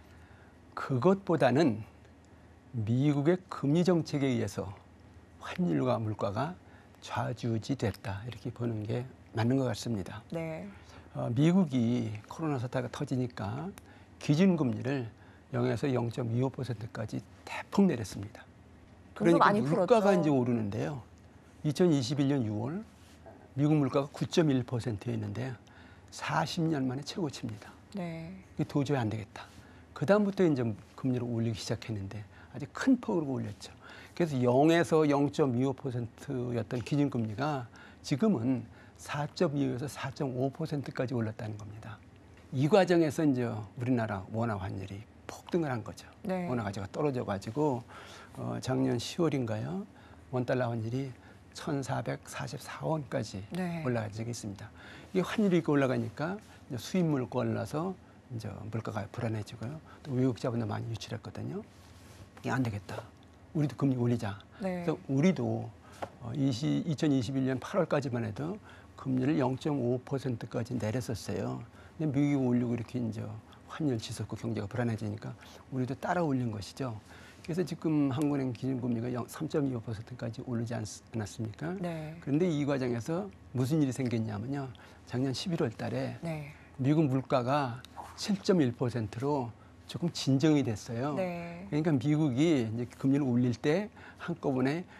그것보다는 미국의 금리 정책에 의해서 환율과 물가가 좌지우지됐다 이렇게 보는 게 맞는 것 같습니다. 네. 어, 미국이 코로나 사태가 터지니까 기준금리를 영에서 영 점 이오 퍼센트까지 대폭 내렸습니다. 돈도 그러니까 많이 물가가 풀었죠. 이제 오르는데요. 이천이십일 년 유월 미국 물가가 구 점 일 퍼센트였는데 사십 년 만에 최고치입니다. 네. 이게 도저히 안 되겠다. 그 다음부터 이제 금리를 올리기 시작했는데 아주 큰 폭으로 올렸죠. 그래서 영에서 영 점 이오 퍼센트였던 기준금리가 지금은 사 점 이오에서 사 점 오 퍼센트까지 올랐다는 겁니다. 이 과정에서 이제 우리나라 원화 환율이 폭등을 한 거죠. 네. 원화 가치가 떨어져가지고 어, 작년 시월인가요? 원달러 환율이 천사백사십사 원까지 네. 올라간 적이 있습니다. 이 환율이 이렇게 올라가니까 이제 수입 물가 올라서 이제 물가가 불안해지고요. 또 외국 자본도 많이 유출했거든요. 이게 안 되겠다. 우리도 금리 올리자. 네. 그래서 우리도 어, 이천이십일 년 팔월까지만 해도 금리를 영 점 오 퍼센트까지 내렸었어요. 근데 미국이 올리고 이렇게 이제 환율 치솟고 경제가 불안해지니까 우리도 따라 올린 것이죠. 그래서 지금 한국은행 기준금리가 삼 점 이오 퍼센트까지 오르지 않, 않았습니까? 네. 그런데 이 과정에서 무슨 일이 생겼냐면요. 작년 십일월 달에 네. 미국 물가가 칠 점 일 퍼센트로 조금 진정이 됐어요. 네. 그러니까 미국이 이제 금리를 올릴 때 한꺼번에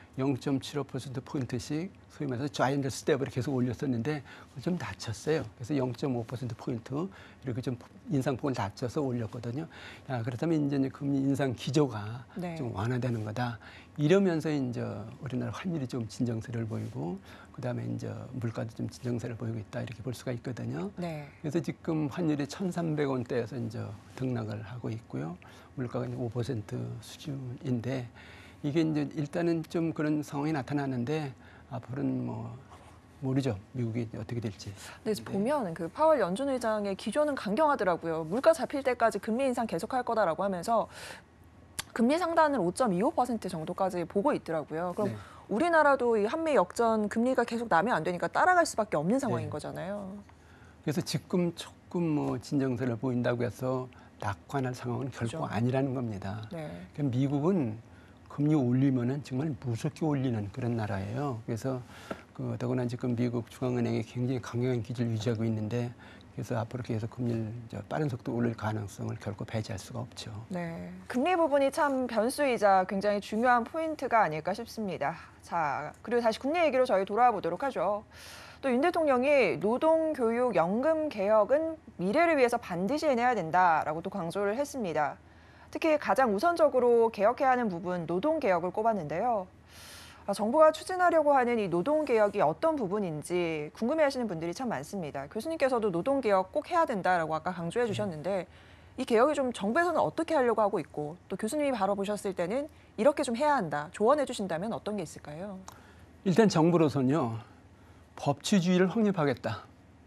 영 점 칠오 퍼센트 포인트씩 소위 말해서 자이언트 스텝으로 계속 올렸었는데 좀 낮췄어요. 그래서 영 점 오 퍼센트 포인트 이렇게 좀 인상폭을 낮춰서 올렸거든요. 야, 그렇다면 이제 금리 인상 기조가 네. 좀 완화되는 거다. 이러면서 이제 우리나라 환율이 좀 진정세를 보이고 그다음에 이제 물가도 좀 진정세를 보이고 있다 이렇게 볼 수가 있거든요. 네. 그래서 지금 환율이 천삼백 원대에서 이제 등락을 하고 있고요. 물가가 이제 오 퍼센트 수준인데 이게 이제 일단은 좀 그런 상황이 나타나는데 앞으로는 뭐 모르죠. 미국이 어떻게 될지. 네, 보면 그 파월 연준 의장의 기조는 강경하더라고요. 물가 잡힐 때까지 금리 인상 계속할 거다라고 하면서 금리 상단을 오 점 이오 퍼센트 정도까지 보고 있더라고요. 그럼 네. 우리나라도 이 한미 역전 금리가 계속 나면 안 되니까 따라갈 수밖에 없는 상황인 네. 거잖아요. 그래서 지금 조금 뭐 진정세를 보인다고 해서 낙관할 상황은 결코 그죠. 아니라는 겁니다. 네. 그러니까 미국은 금리 올리면은 정말 무섭게 올리는 그런 나라예요. 그래서 그 더구나 지금 미국 중앙은행이 굉장히 강경한 기조를 유지하고 있는데 그래서 앞으로 계속 금리를 이제 빠른 속도 올릴 가능성을 결코 배제할 수가 없죠. 네. 금리 부분이 참 변수이자 굉장히 중요한 포인트가 아닐까 싶습니다. 자, 그리고 다시 국내 얘기로 저희 돌아와 보도록 하죠. 또 윤 대통령이 노동, 교육, 연금 개혁은 미래를 위해서 반드시 해내야 된다라고 또 강조를 했습니다. 특히 가장 우선적으로 개혁해야 하는 부분 노동 개혁을 꼽았는데요. 아, 정부가 추진하려고 하는 이 노동 개혁이 어떤 부분인지 궁금해하시는 분들이 참 많습니다. 교수님께서도 노동 개혁 꼭 해야 된다라고 아까 강조해 주셨는데 이 개혁이 좀 정부에서는 어떻게 하려고 하고 있고 또 교수님이 바라보셨을 때는 이렇게 좀 해야 한다 조언해 주신다면 어떤 게 있을까요? 일단 정부로서는요. 법치주의를 확립하겠다.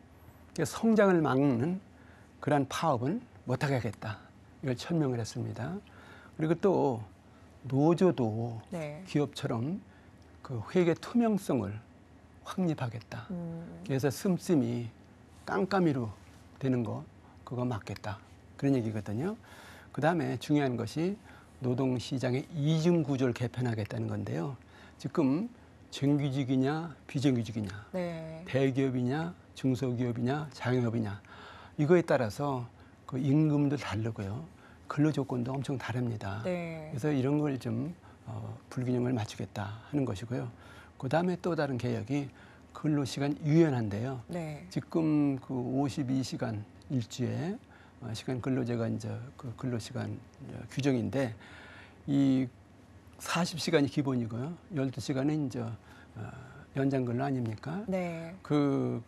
성장을 막는 그러한 파업은 못하게 하겠다. 이걸 천명을 했습니다. 그리고 또 노조도 네. 기업처럼 그 회계 투명성을 확립하겠다. 음, 그래서 씀씀이 깜깜이로 되는 거 그거 막겠다. 그런 얘기거든요. 그다음에 중요한 것이 노동시장의 이중 구조를 개편하겠다는 건데요. 지금 정규직이냐 비정규직이냐 네. 대기업이냐 중소기업이냐 자영업이냐 이거에 따라서 그 임금도 다르고요. 근로조건도 엄청 다릅니다. 네. 그래서 이런 걸 좀 어, 불균형을 맞추겠다 하는 것이고요. 그다음에 또 다른 개혁이 근로시간 유연한데요. 네. 지금 그 오십이 시간 일주에 어, 시간 근로제가 이제 그 근로시간 규정인데 이 사십 시간이 기본이고요. 열두 시간은 이제 어, 연장 근로 아닙니까? 네. 그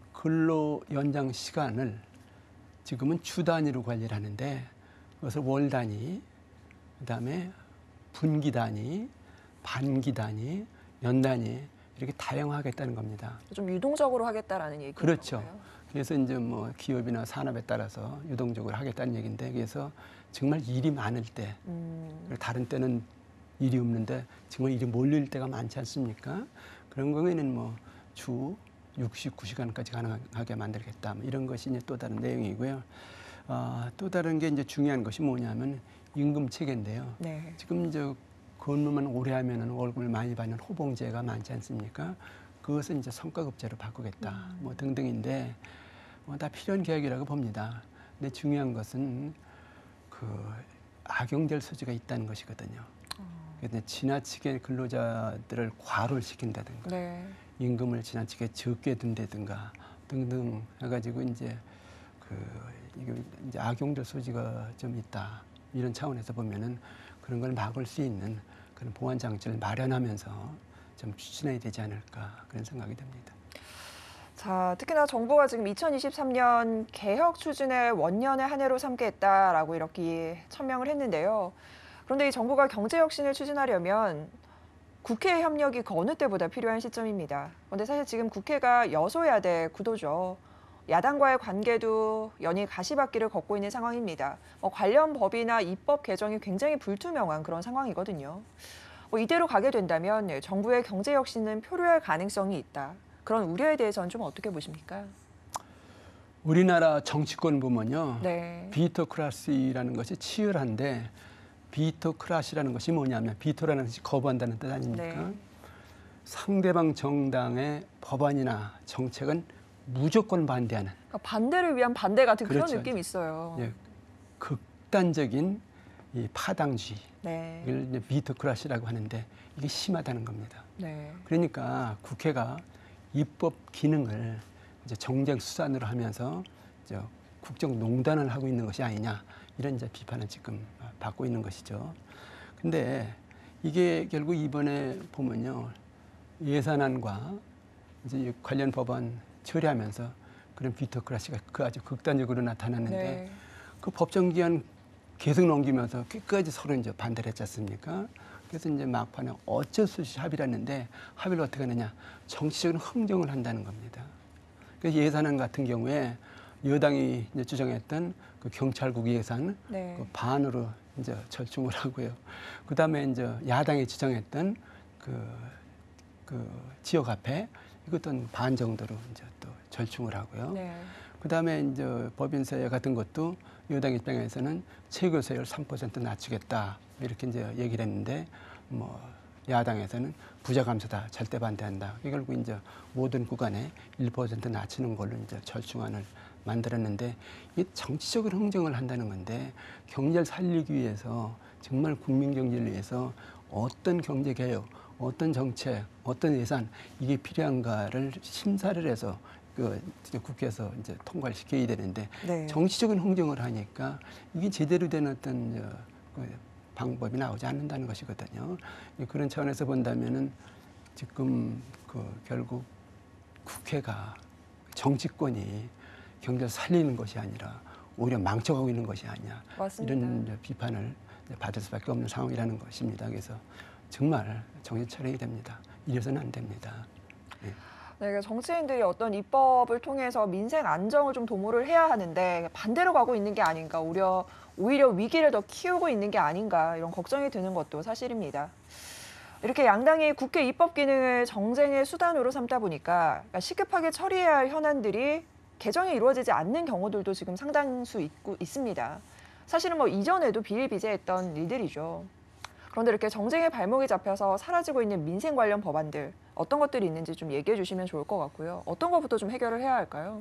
근로 연장 시간을 지금은 주 단위로 관리를 하는데 그것을 월 단위, 그다음에 분기 단위, 반기 단위, 연 단위 이렇게 다양화하겠다는 겁니다. 좀 유동적으로 하겠다라는 얘기인 그렇죠. 건가요? 그래서 이제 뭐 기업이나 산업에 따라서 유동적으로 하겠다는 얘기인데 그래서 정말 일이 많을 때 음, 다른 때는 일이 없는데 정말 일이 몰릴 때가 많지 않습니까? 그런 경우에는 뭐 주 육십구 시간까지 가능하게 만들겠다. 뭐 이런 것이 이제 또 다른 내용이고요. 아, 또 다른 게 이제 중요한 것이 뭐냐면 임금 체계인데요. 네. 지금 이제 근무만 오래 하면은 월급을 많이 받는 호봉제가 많지 않습니까? 그것은 이제 성과급제로 바꾸겠다. 음. 뭐 등등인데 뭐 다 필요한 계획이라고 봅니다. 근데 중요한 것은 그 악용될 소지가 있다는 것이거든요. 그래서 지나치게 근로자들을 과로를 시킨다든가 네. 임금을 지나치게 적게 둔다든가 등등 해가지고 이제 그 이게 이제 악용될 소지가 좀 있다 이런 차원에서 보면은 그런 걸 막을 수 있는 그런 보완 장치를 마련하면서 좀 추진해야 되지 않을까 그런 생각이 듭니다. 자, 특히나 정부가 지금 이천이십삼 년 개혁 추진의 원년의 한 해로 삼겠다라고 이렇게 천명을 했는데요. 그런데 이 정부가 경제 혁신을 추진하려면 국회 협력이 그 어느 때보다 필요한 시점입니다. 그런데 사실 지금 국회가 여소야대 구도죠. 야당과의 관계도 연일 가시밭길을 걷고 있는 상황입니다. 뭐 관련 법이나 입법 개정이 굉장히 불투명한 그런 상황이거든요. 뭐 이대로 가게 된다면 정부의 경제 혁신은 표류할 가능성이 있다. 그런 우려에 대해서는 좀 어떻게 보십니까? 우리나라 정치권 보면요. 네. 비토크라시라는 것이 치열한데 비토크라시라는 것이 뭐냐면 비토라는 것이 거부한다는 뜻 아닙니까? 네. 상대방 정당의 법안이나 정책은 무조건 반대하는 그러니까 반대를 위한 반대 같은 그런 그렇죠. 느낌이 있어요. 예, 극단적인 이 파당주의, 네. 이걸 이제 미토크라시라고 하는데 이게 심하다는 겁니다. 네. 그러니까 국회가 입법 기능을 이제 정쟁 수단으로 하면서 이제 국정농단을 하고 있는 것이 아니냐 이런 이제 비판을 지금 받고 있는 것이죠. 근데 이게 결국 이번에 보면요 예산안과 이제 관련 법안 처리하면서 그런 비토크라시가 그 아주 극단적으로 나타났는데 네. 그 법정 기한 계속 넘기면서 끝까지 서로 이제 반대를 했지 않습니까? 그래서 이제 막판에 어쩔 수 없이 합의를 했는데 합의를 어떻게 하느냐? 정치적인 흥정을 한다는 겁니다. 그래서 예산안 같은 경우에 여당이 이제 주장했던 그 경찰국 예산 네. 그 반으로 이제 절충을 하고요. 그 다음에 이제 야당이 주장했던 그, 그 지역화폐 이것도 반 정도로 이제 또 절충을 하고요. 네. 그 다음에 이제 법인세 같은 것도 여당 입장에서는 최고세율 삼 퍼센트 낮추겠다 이렇게 이제 얘기를 했는데 뭐 야당에서는 부자 감사다 절대 반대한다. 결국 이제 모든 구간에 일 퍼센트 낮추는 걸로 이제 절충안을 만들었는데 이 정치적으로 흥정을 한다는 건데 경제를 살리기 위해서 정말 국민 경제를 위해서 어떤 경제 개혁, 어떤 정책, 어떤 예산 이게 필요한가를 심사를 해서 그 국회에서 이제 통과를 시켜야 되는데 네. 정치적인 흥정을 하니까 이게 제대로 된 어떤 저, 그 방법이 나오지 않는다는 것이거든요. 그런 차원에서 본다면은 지금 그 결국 국회가 정치권이 경제를 살리는 것이 아니라 오히려 망쳐가고 있는 것이 아니냐 맞습니다. 이런 이제 비판을 받을 수밖에 없는 상황이라는 것입니다. 그래서 정말 정신 차려야 됩니다. 이래서는 안 됩니다. 네. 네, 그러니까 정치인들이 어떤 입법을 통해서 민생 안정을 좀 도모를 해야 하는데 반대로 가고 있는 게 아닌가, 오히려, 오히려 위기를 더 키우고 있는 게 아닌가 이런 걱정이 드는 것도 사실입니다. 이렇게 양당이 국회 입법 기능을 정쟁의 수단으로 삼다 보니까 그러니까 시급하게 처리해야 할 현안들이 개정이 이루어지지 않는 경우들도 지금 상당수 있고, 있습니다. 사실은 뭐 이전에도 비일비재했던 일들이죠. 그런데 이렇게 정쟁의 발목이 잡혀서 사라지고 있는 민생 관련 법안들 어떤 것들이 있는지 좀 얘기해 주시면 좋을 것 같고요. 어떤 것부터 좀 해결을 해야 할까요?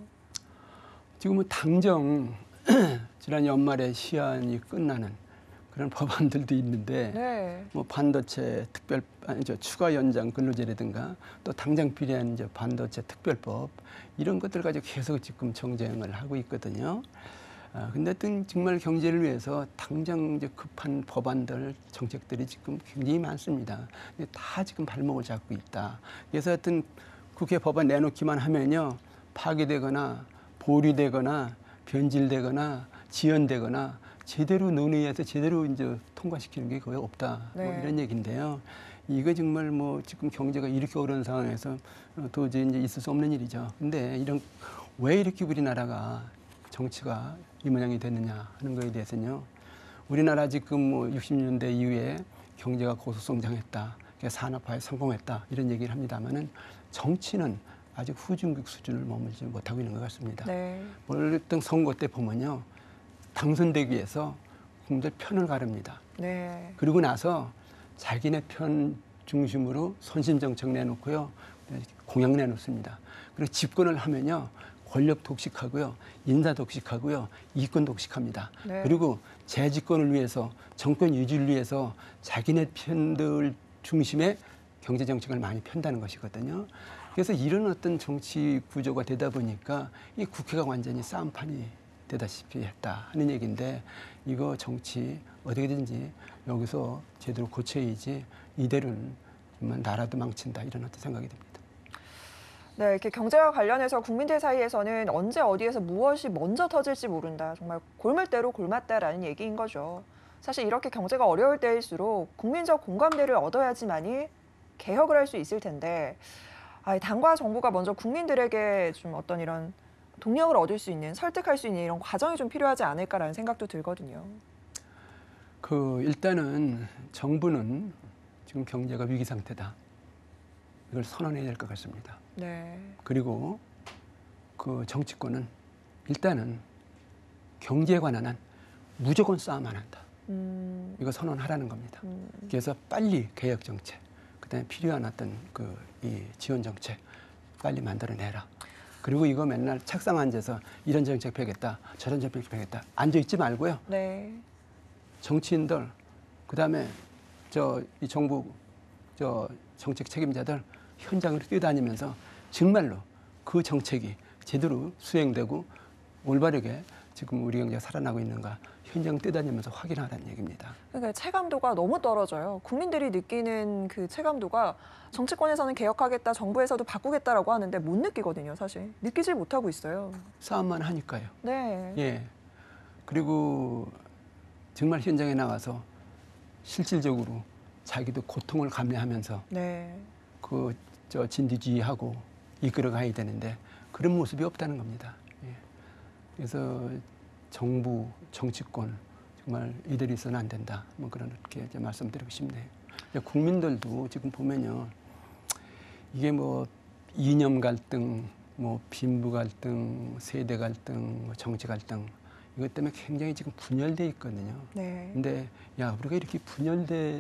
지금은 당정 지난 연말에 시한이 끝나는 그런 법안들도 있는데 네. 뭐 반도체 특별 아니 저 추가 연장 근로제라든가 또 당장 필요한 이제 반도체 특별법 이런 것들 가지고 계속 지금 정쟁을 하고 있거든요. 아, 근데 하여튼 정말 경제를 위해서 당장 이제 급한 법안들, 정책들이 지금 굉장히 많습니다. 근데 다 지금 발목을 잡고 있다. 그래서 하여튼 국회 법안 내놓기만 하면요. 파기되거나 보류되거나 변질되거나 지연되거나 제대로 논의해서 제대로 이제 통과시키는 게 거의 없다. 네. 뭐 이런 얘기인데요. 이거 정말 뭐 지금 경제가 이렇게 어려운 상황에서 도저히 이제 있을 수 없는 일이죠. 근데 이런 왜 이렇게 우리나라가 정치가 이 모양이 됐느냐 하는 거에 대해서는요. 우리나라 지금 뭐 육십 년대 이후에 경제가 고속성장했다. 산업화에 성공했다. 이런 얘기를 합니다만은 정치는 아직 후진국 수준을 머물지 못하고 있는 것 같습니다. 네. 어떤 선거 때 보면요. 당선되기 위해서 국민들 편을 가릅니다. 네. 그리고 나서 자기네 편 중심으로 선심정책 내놓고요. 공약 내놓습니다. 그리고 집권을 하면요. 권력 독식하고요. 인사 독식하고요. 이권 독식합니다. 네. 그리고 재집권을 위해서 정권 유지를 위해서 자기네 편들 중심의 경제정책을 많이 편다는 것이거든요. 그래서 이런 어떤 정치 구조가 되다 보니까 이 국회가 완전히 싸움판이 되다시피 했다 하는 얘기인데 이거 정치 어떻게든지 여기서 제대로 고쳐야지 이대로는 정말 나라도 망친다 이런 어떤 생각이 듭니다. 네, 이렇게 경제와 관련해서 국민들 사이에서는 언제 어디에서 무엇이 먼저 터질지 모른다. 정말 골물대로 골맞다라는 얘기인 거죠. 사실 이렇게 경제가 어려울 때일수록 국민적 공감대를 얻어야지만이 개혁을 할 수 있을 텐데 아, 당과 정부가 먼저 국민들에게 좀 어떤 이런 동력을 얻을 수 있는, 설득할 수 있는 이런 과정이 좀 필요하지 않을까라는 생각도 들거든요. 그 일단은 정부는 지금 경제가 위기 상태다. 이걸 선언해야 될 것 같습니다. 네. 그리고 그 정치권은 일단은 경제에 관한 한 무조건 싸움 안 한다. 음, 이거 선언하라는 겁니다. 음, 그래서 빨리 개혁 정책, 그다음에 필요한 어떤 그 이 지원 정책 빨리 만들어내라. 그리고 이거 맨날 책상 앉아서 이런 정책 펴겠다, 저런 정책 펴겠다 앉아 있지 말고요. 네. 정치인들, 그다음에 저 이 정부 저 정책 책임자들 현장으로 뛰어다니면서 정말로 그 정책이 제대로 수행되고 올바르게 지금 우리 경제가 살아나고 있는가 현장 뛰어다니면서 확인하라는 얘기입니다. 그러니까 체감도가 너무 떨어져요. 국민들이 느끼는 그 체감도가 정치권에서는 개혁하겠다, 정부에서도 바꾸겠다라고 하는데 못 느끼거든요, 사실. 느끼질 못하고 있어요. 싸움만 하니까요. 네. 예. 그리고 정말 현장에 나가서 실질적으로 자기도 고통을 감내하면서 네. 그 저 진두지휘하고 이끌어 가야 되는데 그런 모습이 없다는 겁니다. 예. 그래서 정부, 정치권 정말 이들이 있어는 안 된다. 뭐 그런 이렇게 이제 말씀드리고 싶네요. 국민들도 지금 보면요, 이게 뭐 이념 갈등, 뭐 빈부 갈등, 세대 갈등, 뭐 정치 갈등 이것 때문에 굉장히 지금 분열돼 있거든요. 네. 근데 야 우리가 이렇게 분열되는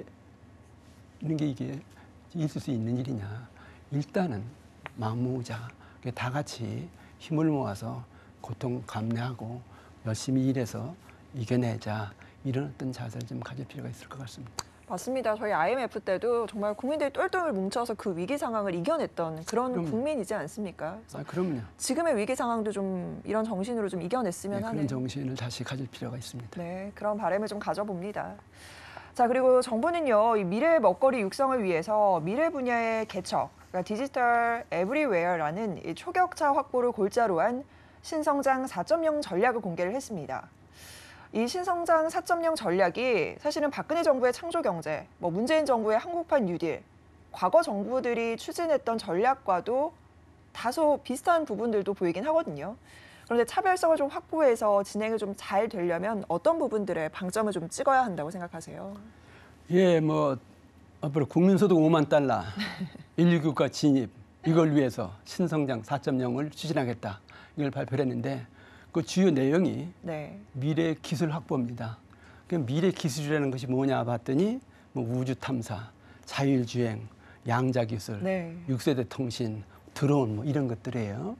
게 이게 있을 수 있는 일이냐? 일단은 마음 모으자. 다 같이 힘을 모아서 고통 감내하고 열심히 일해서 이겨내자. 이런 어떤 자세를 좀 가질 필요가 있을 것 같습니다. 맞습니다. 저희 아이엠에프 때도 정말 국민들이 똘똘 뭉쳐서 그 위기 상황을 이겨냈던 그런 그럼, 국민이지 않습니까? 아, 그럼요. 지금의 위기 상황도 좀 이런 정신으로 좀 이겨냈으면 네, 하는 그런 정신을 다시 가질 필요가 있습니다. 네, 그런 바람을 좀 가져봅니다. 자, 그리고 정부는요, 이 미래 먹거리 육성을 위해서 미래 분야의 개척, 그러니까 디지털 에브리웨어라는 이 초격차 확보를 골자로 한 신성장 사 점 영 전략을 공개를 했습니다. 이 신성장 사 점 영 전략이 사실은 박근혜 정부의 창조 경제, 뭐 문재인 정부의 한국판 뉴딜, 과거 정부들이 추진했던 전략과도 다소 비슷한 부분들도 보이긴 하거든요. 그런데 차별성을 좀 확보해서 진행이 좀 잘 되려면 어떤 부분들에 방점을 좀 찍어야 한다고 생각하세요? 예, 뭐 앞으로 국민소득 오만 달러, 인류 국가 진입 이걸 위해서 신성장 사 점 영을 추진하겠다. 이걸 발표를 했는데 그 주요 내용이 네. 미래 기술 확보입니다. 그 미래 기술이라는 것이 뭐냐 봤더니 뭐 우주 탐사, 자율주행, 양자 기술, 네. 육 세대 통신, 드론 뭐 이런 것들이에요.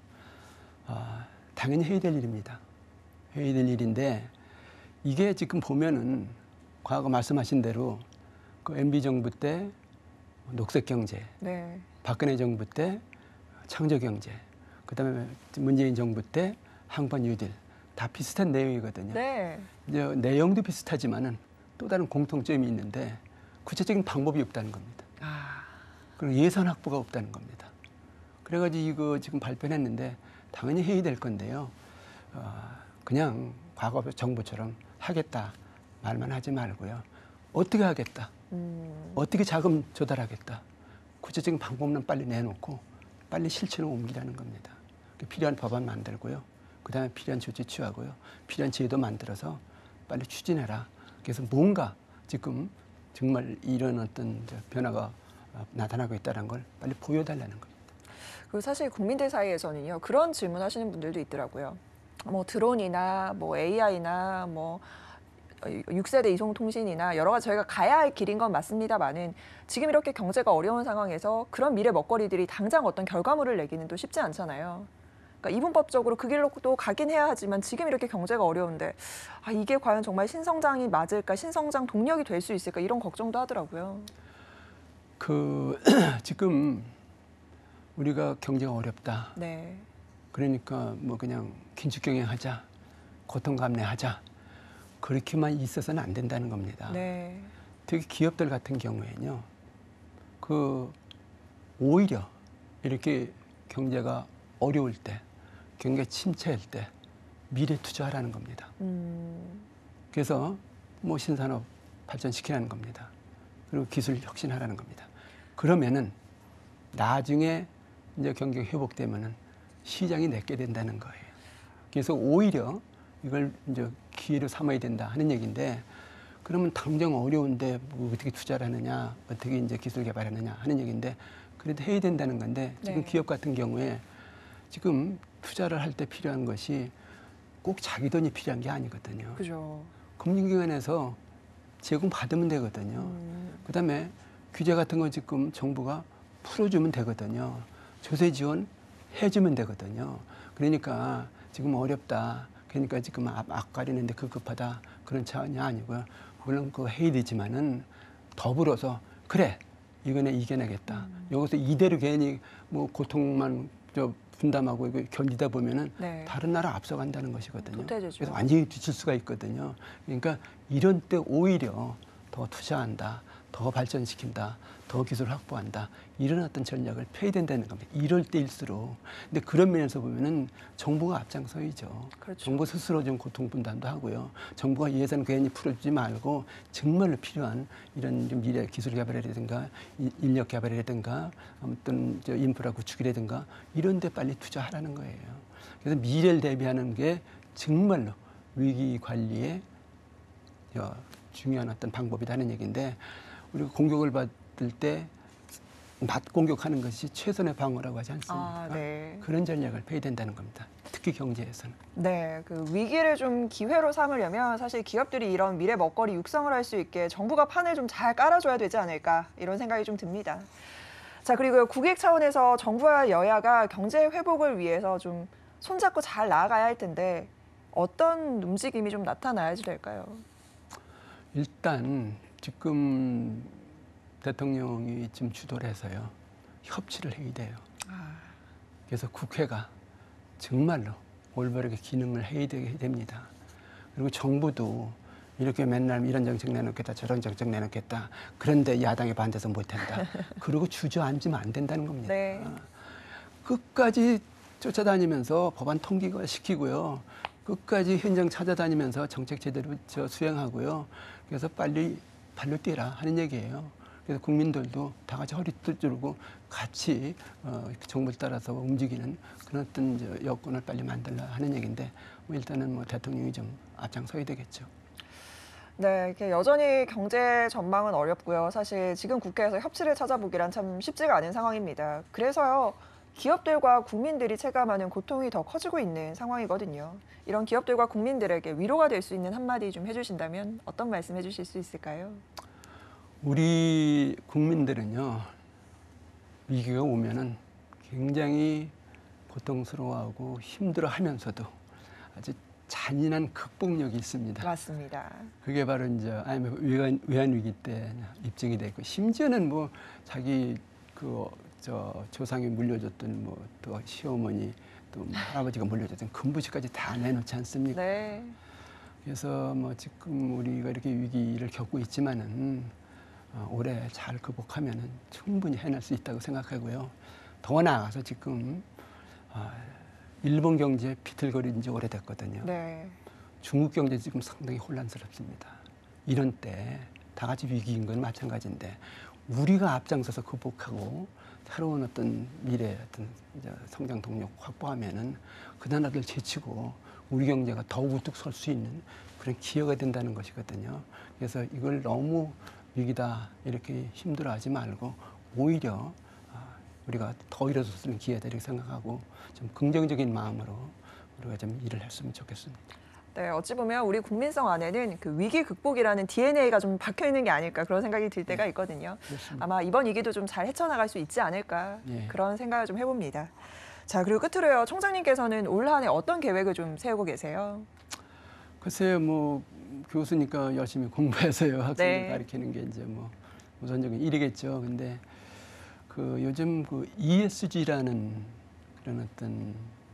아, 당연히 해야 될 일입니다. 해야 될 일인데 이게 지금 보면은 과거 말씀하신 대로 그 엠비 정부 때 녹색 경제, 네. 박근혜 정부 때 창조 경제, 그다음에 문재인 정부 때 한국판 뉴딜 다 비슷한 내용이거든요. 네. 이제 내용도 비슷하지만은 또 다른 공통점이 있는데 구체적인 방법이 없다는 겁니다. 아, 그리고 예산 확보가 없다는 겁니다. 그래가지고 이거 지금 발표했는데 당연히 해야 될 건데요. 어, 그냥 과거 정부처럼 하겠다 말만 하지 말고요. 어떻게 하겠다. 음, 어떻게 자금 조달하겠다. 구체적인 방법은 빨리 내놓고 빨리 실천을 옮기라는 겁니다. 필요한 법안 만들고요. 그다음에 필요한 조치 취하고요. 필요한 제도 만들어서 빨리 추진해라. 그래서 뭔가 지금 정말 이런 어떤 변화가 나타나고 있다는 걸 빨리 보여달라는 겁니다. 그리고 사실 국민들 사이에서는요, 그런 질문하시는 분들도 있더라고요. 뭐 드론이나 뭐 에이아이나 뭐 육 세대 이송통신이나 여러 가지 저희가 가야 할 길인 건 맞습니다만은 지금 이렇게 경제가 어려운 상황에서 그런 미래 먹거리들이 당장 어떤 결과물을 내기는 또 쉽지 않잖아요. 그러니까 이분법적으로 그 길로 또 가긴 해야 하지만 지금 이렇게 경제가 어려운데 아, 이게 과연 정말 신성장이 맞을까, 신성장 동력이 될 수 있을까 이런 걱정도 하더라고요. 그 지금 우리가 경제가 어렵다. 네. 그러니까 뭐 그냥 긴축 경영하자, 고통 감내하자. 그렇게만 있어서는 안 된다는 겁니다. 네. 특히 기업들 같은 경우에는요, 그 오히려 이렇게 경제가 어려울 때, 경제 침체일 때 미래 투자하라는 겁니다. 음, 그래서 뭐 신산업 발전시키라는 겁니다. 그리고 기술 혁신하라는 겁니다. 그러면은 나중에 이제 경기가 회복되면은 시장이 내게 된다는 거예요. 그래서 오히려 이걸 이제 기회로 삼아야 된다 하는 얘기인데, 그러면 당장 어려운데 뭐 어떻게 투자를 하느냐, 어떻게 이제 기술 개발하느냐 하는 얘기인데, 그래도 해야 된다는 건데, 지금 네. 기업 같은 경우에 지금 투자를 할 때 필요한 것이 꼭 자기 돈이 필요한 게 아니거든요. 그죠. 금융기관에서 제공 받으면 되거든요. 음, 그다음에 규제 같은 거 지금 정부가 풀어주면 되거든요. 조세 지원 해주면 되거든요. 그러니까 지금 어렵다. 그러니까 지금 앞, 앞가리는데 급급하다. 그런 차원이 아니고요. 물론 그거 해야 되지만은 더불어서 그래 이거는 이겨내겠다. 음. 여기서 이대로 괜히 뭐 고통만 저 분담하고 이거 견디다 보면은 네. 다른 나라 앞서간다는 것이거든요. 도태되죠. 그래서 완전히 뒤칠 수가 있거든요. 그러니까 이런 때 오히려 더 투자한다, 더 발전시킨다, 더 기술 확보한다 이런 어떤 전략을 펴야 된다는 겁니다. 이럴 때일수록. 근데 그런 면에서 보면은 정부가 앞장서야죠. 그렇죠. 정부 스스로 좀 고통 분담도 하고요. 정부가 예산 괜히 풀어주지 말고 정말로 필요한 이런 좀 미래 기술 개발이라든가 이- 인력 개발이라든가 아무튼 저 인프라 구축이라든가 이런 데 빨리 투자하라는 거예요. 그래서 미래를 대비하는 게 정말로 위기 관리에 어, 중요한 어떤 방법이라는 얘기인데 우리가 공격을 받을 때 맞 공격하는 것이 최선의 방어라고 하지 않습니까? 아, 네. 그런 전략을 펴야 된다는 겁니다. 특히 경제에서는. 네, 그 위기를 좀 기회로 삼으려면 사실 기업들이 이런 미래 먹거리 육성을 할 수 있게 정부가 판을 좀 잘 깔아줘야 되지 않을까 이런 생각이 좀 듭니다. 자, 그리고 국익 차원에서 정부와 여야가 경제 회복을 위해서 좀 손잡고 잘 나아가야 할 텐데 어떤 움직임이 좀 나타나야지 될까요? 일단 지금 대통령이 지금 주도를 해서요. 협치를 해야 돼요. 그래서 국회가 정말로 올바르게 기능을 해야 되게 됩니다. 그리고 정부도 이렇게 맨날 이런 정책 내놓겠다 저런 정책 내놓겠다. 그런데 야당이 반대해서 못한다. 그리고 주저앉으면 안 된다는 겁니다. 네. 끝까지 쫓아다니면서 법안 통과 시키고요. 끝까지 현장 찾아다니면서 정책 제대로 저 수행하고요. 그래서 빨리 발로 뛰라 하는 얘기예요. 그래서 국민들도 다 같이 허리 뚫고 같이 어, 정부를 따라서 움직이는 그런 어떤 저 여건을 빨리 만들라 하는 얘기인데 뭐 일단은 뭐 대통령이 좀 앞장서야 되겠죠. 네, 이렇게 여전히 경제 전망은 어렵고요. 사실 지금 국회에서 협치를 찾아보기란 참 쉽지가 않은 상황입니다. 그래서요, 기업들과 국민들이 체감하는 고통이 더 커지고 있는 상황이거든요. 이런 기업들과 국민들에게 위로가 될 수 있는 한마디 좀 해주신다면 어떤 말씀 해주실 수 있을까요? 우리 국민들은요, 위기가 오면은 굉장히 고통스러워하고 힘들어하면서도 아주 잔인한 극복력이 있습니다. 맞습니다. 그게 바로 이제 아이엠에프 외환, 외환 위기 때 입증이 됐고 심지어는 뭐 자기 그 저 조상이 물려줬던 뭐 또 시어머니 또 뭐 할아버지가 물려줬던 금부지까지 다 내놓지 않습니까? 네. 그래서 뭐 지금 우리가 이렇게 위기를 겪고 있지만은 어, 올해 잘 극복하면은 충분히 해낼 수 있다고 생각하고요. 더 나아가서 지금 어, 일본 경제 비틀거린 지 오래됐거든요. 네. 중국 경제 지금 상당히 혼란스럽습니다. 이런 때 다 같이 위기인 건 마찬가지인데 우리가 앞장서서 극복하고 새로운 어떤 미래 어떤 이제 성장 동력 확보하면은 그 나라들 제치고 우리 경제가 더 우뚝 설 수 있는 그런 기회가 된다는 것이거든요. 그래서 이걸 너무 위기다 이렇게 힘들어하지 말고 오히려 우리가 더 일어설 수 있는 기회다 이렇게 생각하고 좀 긍정적인 마음으로 우리가 좀 일을 했으면 좋겠습니다. 네, 어찌 보면 우리 국민성 안에는 그 위기 극복이라는 디엔에이가 좀 박혀 있는 게 아닐까 그런 생각이 들 때가 있거든요. 그렇습니다. 아마 이번 위기도 좀 잘 헤쳐나갈 수 있지 않을까 예. 그런 생각을 좀 해봅니다. 자, 그리고 끝으로요, 총장님께서는 올 한 해 어떤 계획을 좀 세우고 계세요? 글쎄요, 뭐 교수니까 열심히 공부해서요 학생들 네. 가르치는 게 이제 뭐 우선적인 일이겠죠. 근데 그 요즘 그 이에스지라는 그런 어떤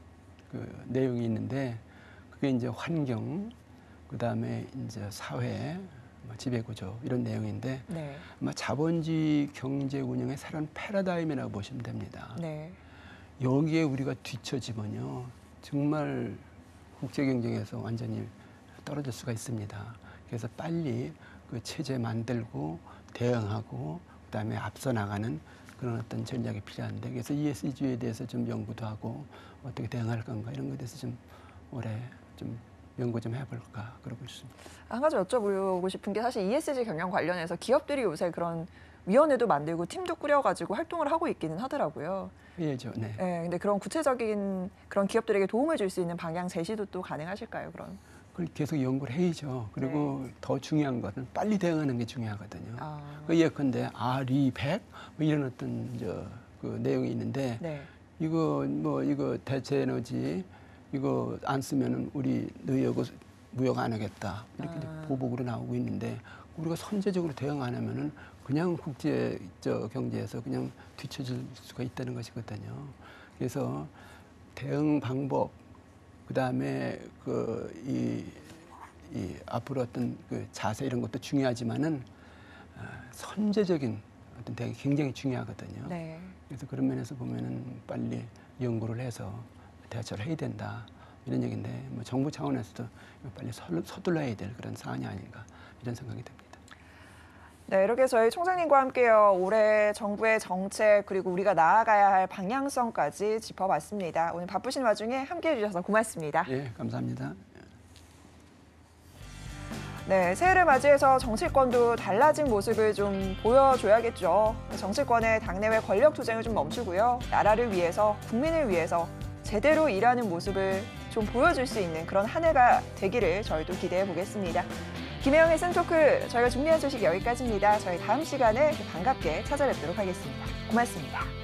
그 내용이 있는데 그게 이제 환경, 그 다음에 이제 사회, 뭐 지배구조 이런 내용인데 네. 아마 자본주의 경제 운영의 새로운 패러다임이라고 보시면 됩니다. 네. 여기에 우리가 뒤처지면요 정말 국제 경쟁에서 완전히 떨어질 수가 있습니다. 그래서 빨리 그 체제 만들고 대응하고 그다음에 앞서 나가는 그런 어떤 전략이 필요한데 그래서 이에스지에 대해서 좀 연구도 하고 어떻게 대응할 건가 이런 것에 대해서 좀 올해 좀 연구 좀 해볼까 그러고 있습니다. 한 가지 여쭤보고 싶은 게 사실 이에스지 경영 관련해서 기업들이 요새 그런 위원회도 만들고 팀도 꾸려가지고 활동을 하고 있기는 하더라고요. 예죠, 네. 네, 근데 그런 구체적인 그런 기업들에게 도움을 줄 수 있는 방향 제시도 또 가능하실까요, 그럼? 그걸 계속 연구를 해야죠. 그리고 더 중요한 것은 빨리 대응하는 게 중요하거든요. 아, 그 예컨대 아리백 뭐 이런 어떤 저 그 내용이 있는데 네. 이거 뭐 이거 대체 에너지 이거 안 쓰면은 우리 너희하고 무역 안 하겠다 이렇게 이제 아. 보복으로 나오고 있는데 우리가 선제적으로 대응 안 하면은 그냥 국제 저 경제에서 그냥 뒤처질 수가 있다는 것이거든요. 그래서 대응 방법, 그 다음에 그 이 이 앞으로 어떤 그 자세 이런 것도 중요하지만은 어, 선제적인 어떤 대응이 굉장히 중요하거든요. 네. 그래서 그런 면에서 보면은 빨리 연구를 해서 대처를 해야 된다 이런 얘기인데 뭐 정부 차원에서도 빨리 서, 서둘러야 될 그런 사안이 아닌가 이런 생각이 듭니다. 네, 이렇게 저희 총장님과 함께요. 올해 정부의 정책 그리고 우리가 나아가야 할 방향성까지 짚어봤습니다. 오늘 바쁘신 와중에 함께해 주셔서 고맙습니다. 예, 감사합니다. 네, 새해를 맞이해서 정치권도 달라진 모습을 좀 보여줘야겠죠. 정치권의 당내외 권력 투쟁을 좀 멈추고요. 나라를 위해서, 국민을 위해서 제대로 일하는 모습을 좀 보여줄 수 있는 그런 한 해가 되기를 저희도 기대해 보겠습니다. 김혜영의 센토크, 저희가 준비한 소식 여기까지입니다. 저희 다음 시간에 반갑게 찾아뵙도록 하겠습니다. 고맙습니다.